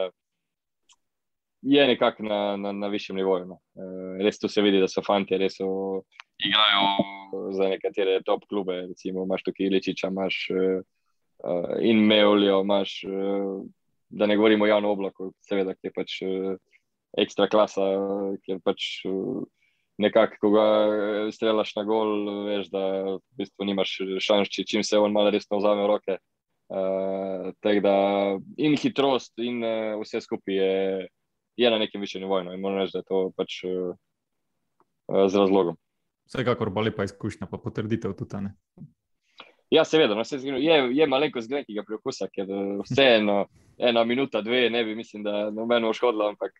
je nekako na višjem nivoju. Res tu se vidi, da so fanti, res igrajo za nekatere top klube, recimo imaš tukaj Iličiča, imaš in Meoljo, imaš, da ne govorimo o Janu Oblaku, seveda, ki je pač ekstra klasa, ker pač nekako, ko ga strelaš na gol, veš, da v bistvu nimaš šans, čim se on malo resno vzame v roke. Tako da in hitrost in vse skupaj je na nekem višjem nivoju, in moram reči, da je to pač z razlogom. Vsekakor bo lepa izkušnja, pa potrditev tudi, ne? Ja, seveda, je malenko zgren, ki ga priokusa, ker vseeno 1 minuta, 2, ne bi, mislim, da nobeno škodilo, ampak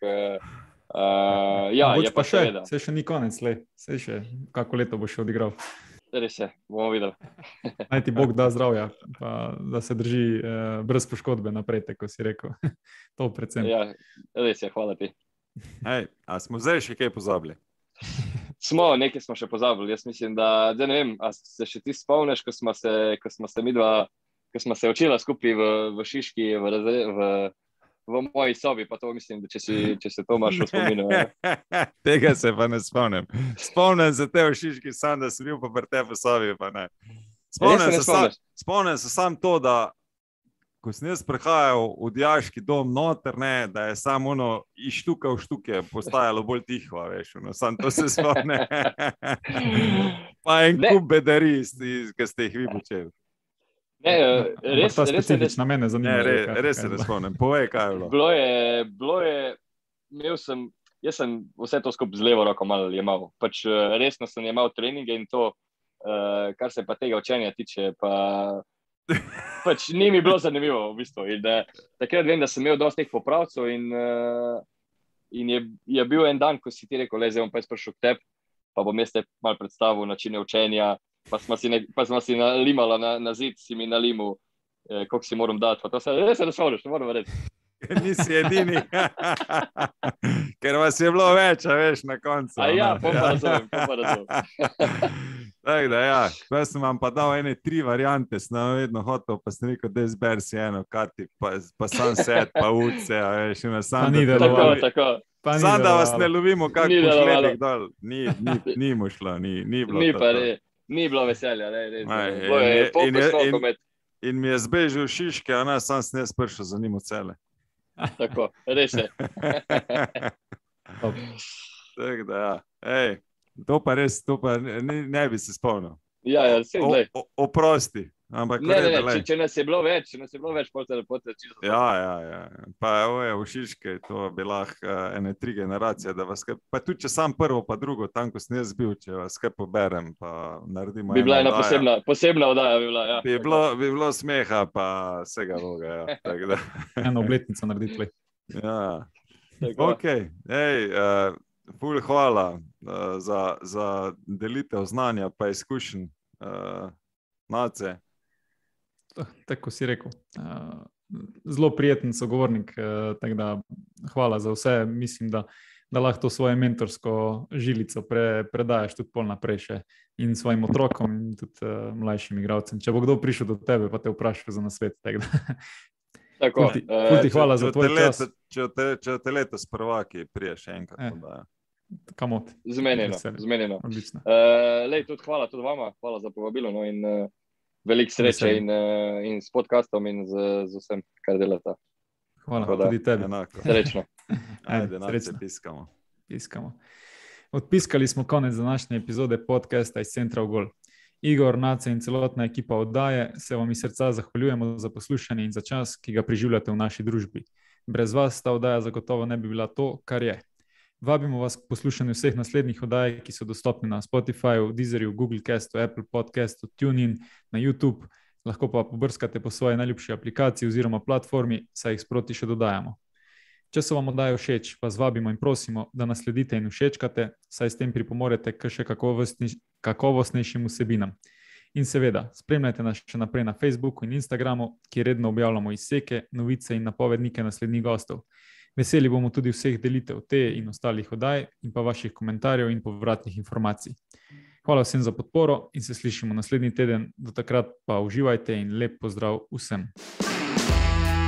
je pa seveda. Se še ni konec, se še kako leto bo še odigral. Res je, bomo videli. Naj ti Bog da zdravja, pa da se drži brez poškodbe naprej, tako si rekel. To predvsem. Ja, res je, hvala ti. A smo zdaj še kaj pozabili? Nekaj smo še pozabili. Jaz mislim, da ne vem, a se še ti spomniš, ko smo se midva, ko smo se učila skupaj v Šiški, v moji sobi, pa to mislim, da če se to imaš v spominu. Tega se pa ne spomnim. Spomnim se te v Šiški sam, da sem bil pa pri tebi v sobi, pa ne. Spomnim se sam to, da ko sem jaz prihajal v dijaški dom noter, ne, da je samo iz štuka v štuke postajalo bolj tiho, veš, sam to se spomnim. Pa en kup bedarij, ki ste jih vi počeli. Res na mene zanima. Res se ne spomnim. Povej, kaj je bilo. Bilo je, jaz sem vse to skupaj z levo roko malo jemal. Pač resno sem jemal treninge in to, kar se pa tega učenja tiče, pač ni mi bilo zanimivo v bistvu. In takrat vem, da sem imel dosti teh popravcev in je bil en dan, ko si ti rekel, zdaj bom pa jaz prišel k tebi, pa bom jaz te malo predstavil načine učenja, pa smo si nalimala na zid, si mi nalimal, koliko si moram dati. Pa to res se ne spomniš, ne moram reči. Nisi edini, ker vas je bilo več, a veš, na koncu. Ja, pa razumem. Tako da, ja, ko sem vam pa dal 3 variante, sem vedno hotel, pa sem rekel, da izber si eno, Kati, pa sam set, pa uce, a veš, sam ni delovalo. Sam da vas ne lovimo, kako pošlepih dol. Ni mu šlo, ni bilo to. Ni bilo veselja, in mi je zbežil Šiške, a ne, sam sem jaz prišel za njim v cele. Tako, res je. Tako da, ja. To pa res, ne bi se spomnil. Ja, vse glej. Oprosti, Ampak če nas je bilo več, pol se lepo čisto. Ja. Pa je v Šiški, to bi lahko ene 3 generacije, da vas pa tudi če sam prvo pa drugo, tam ko sem jaz bil, če vas kaj poberem, pa naredimo bi bila ena posebna oddaja bi bila, ja. Bi bilo smeha, pa vsega voga, ja. Tako da. Eno obletnico narediti. Ja. Ok, ful hvala za delitev znanja pa izkušenj Nace. Tako si rekel. Zelo prijeten sogovornik, tako da hvala za vse. Mislim, da lahko to svojo mentorsko žilico predajaš tudi pol naprej še in svojim otrokom in tudi mlajšim igralcem. Če bo kdo prišel do tebe, pa te vprašal za nasvet. Tako. Hvala za tvoj čas. Če te letos prvaki priješ enkrat. Kamot. Zmenjeno. Lej, tudi hvala tudi vama. Hvala za povabilo in veliko sreče in s podcastom in z vsem, kar delate. Hvala tudi tebi. Srečno. Ajde, Nace, piskamo. Odpiskali smo konec današnje epizode podcasta iz Centra v Gol. Igor, Nace in celotna ekipa oddaje se vam iz srca zahvaljujemo za poslušanje in za čas, ki ga preživljate v naši družbi. Brez vas ta oddaja zagotovo ne bi bila to, kar je. Vabimo vas k poslušanju vseh naslednjih oddaj, ki so dostopni na Spotifyju, Deezerju, Google Castu, Apple Podcastu, TuneIn, na YouTube. Lahko pa pobrskate po svoji najljubši aplikaciji oziroma platformi, saj jih sproti še dodajamo. Če so vam oddaje všeč, vas vabimo in prosimo, da nas sledite in všečkate, saj s tem pripomorete k še kakovostnejšim vsebinam. In seveda, spremljajte nas še naprej na Facebooku in Instagramu, kjer redno objavljamo izseke, novice in napovednike naslednjih gostov. Veseli bomo tudi vseh delitev te in ostalih oddaj in pa vaših komentarjev in povratnih informacij. Hvala vsem za podporo in se slišimo naslednji teden. Do takrat pa uživajte in lep pozdrav vsem.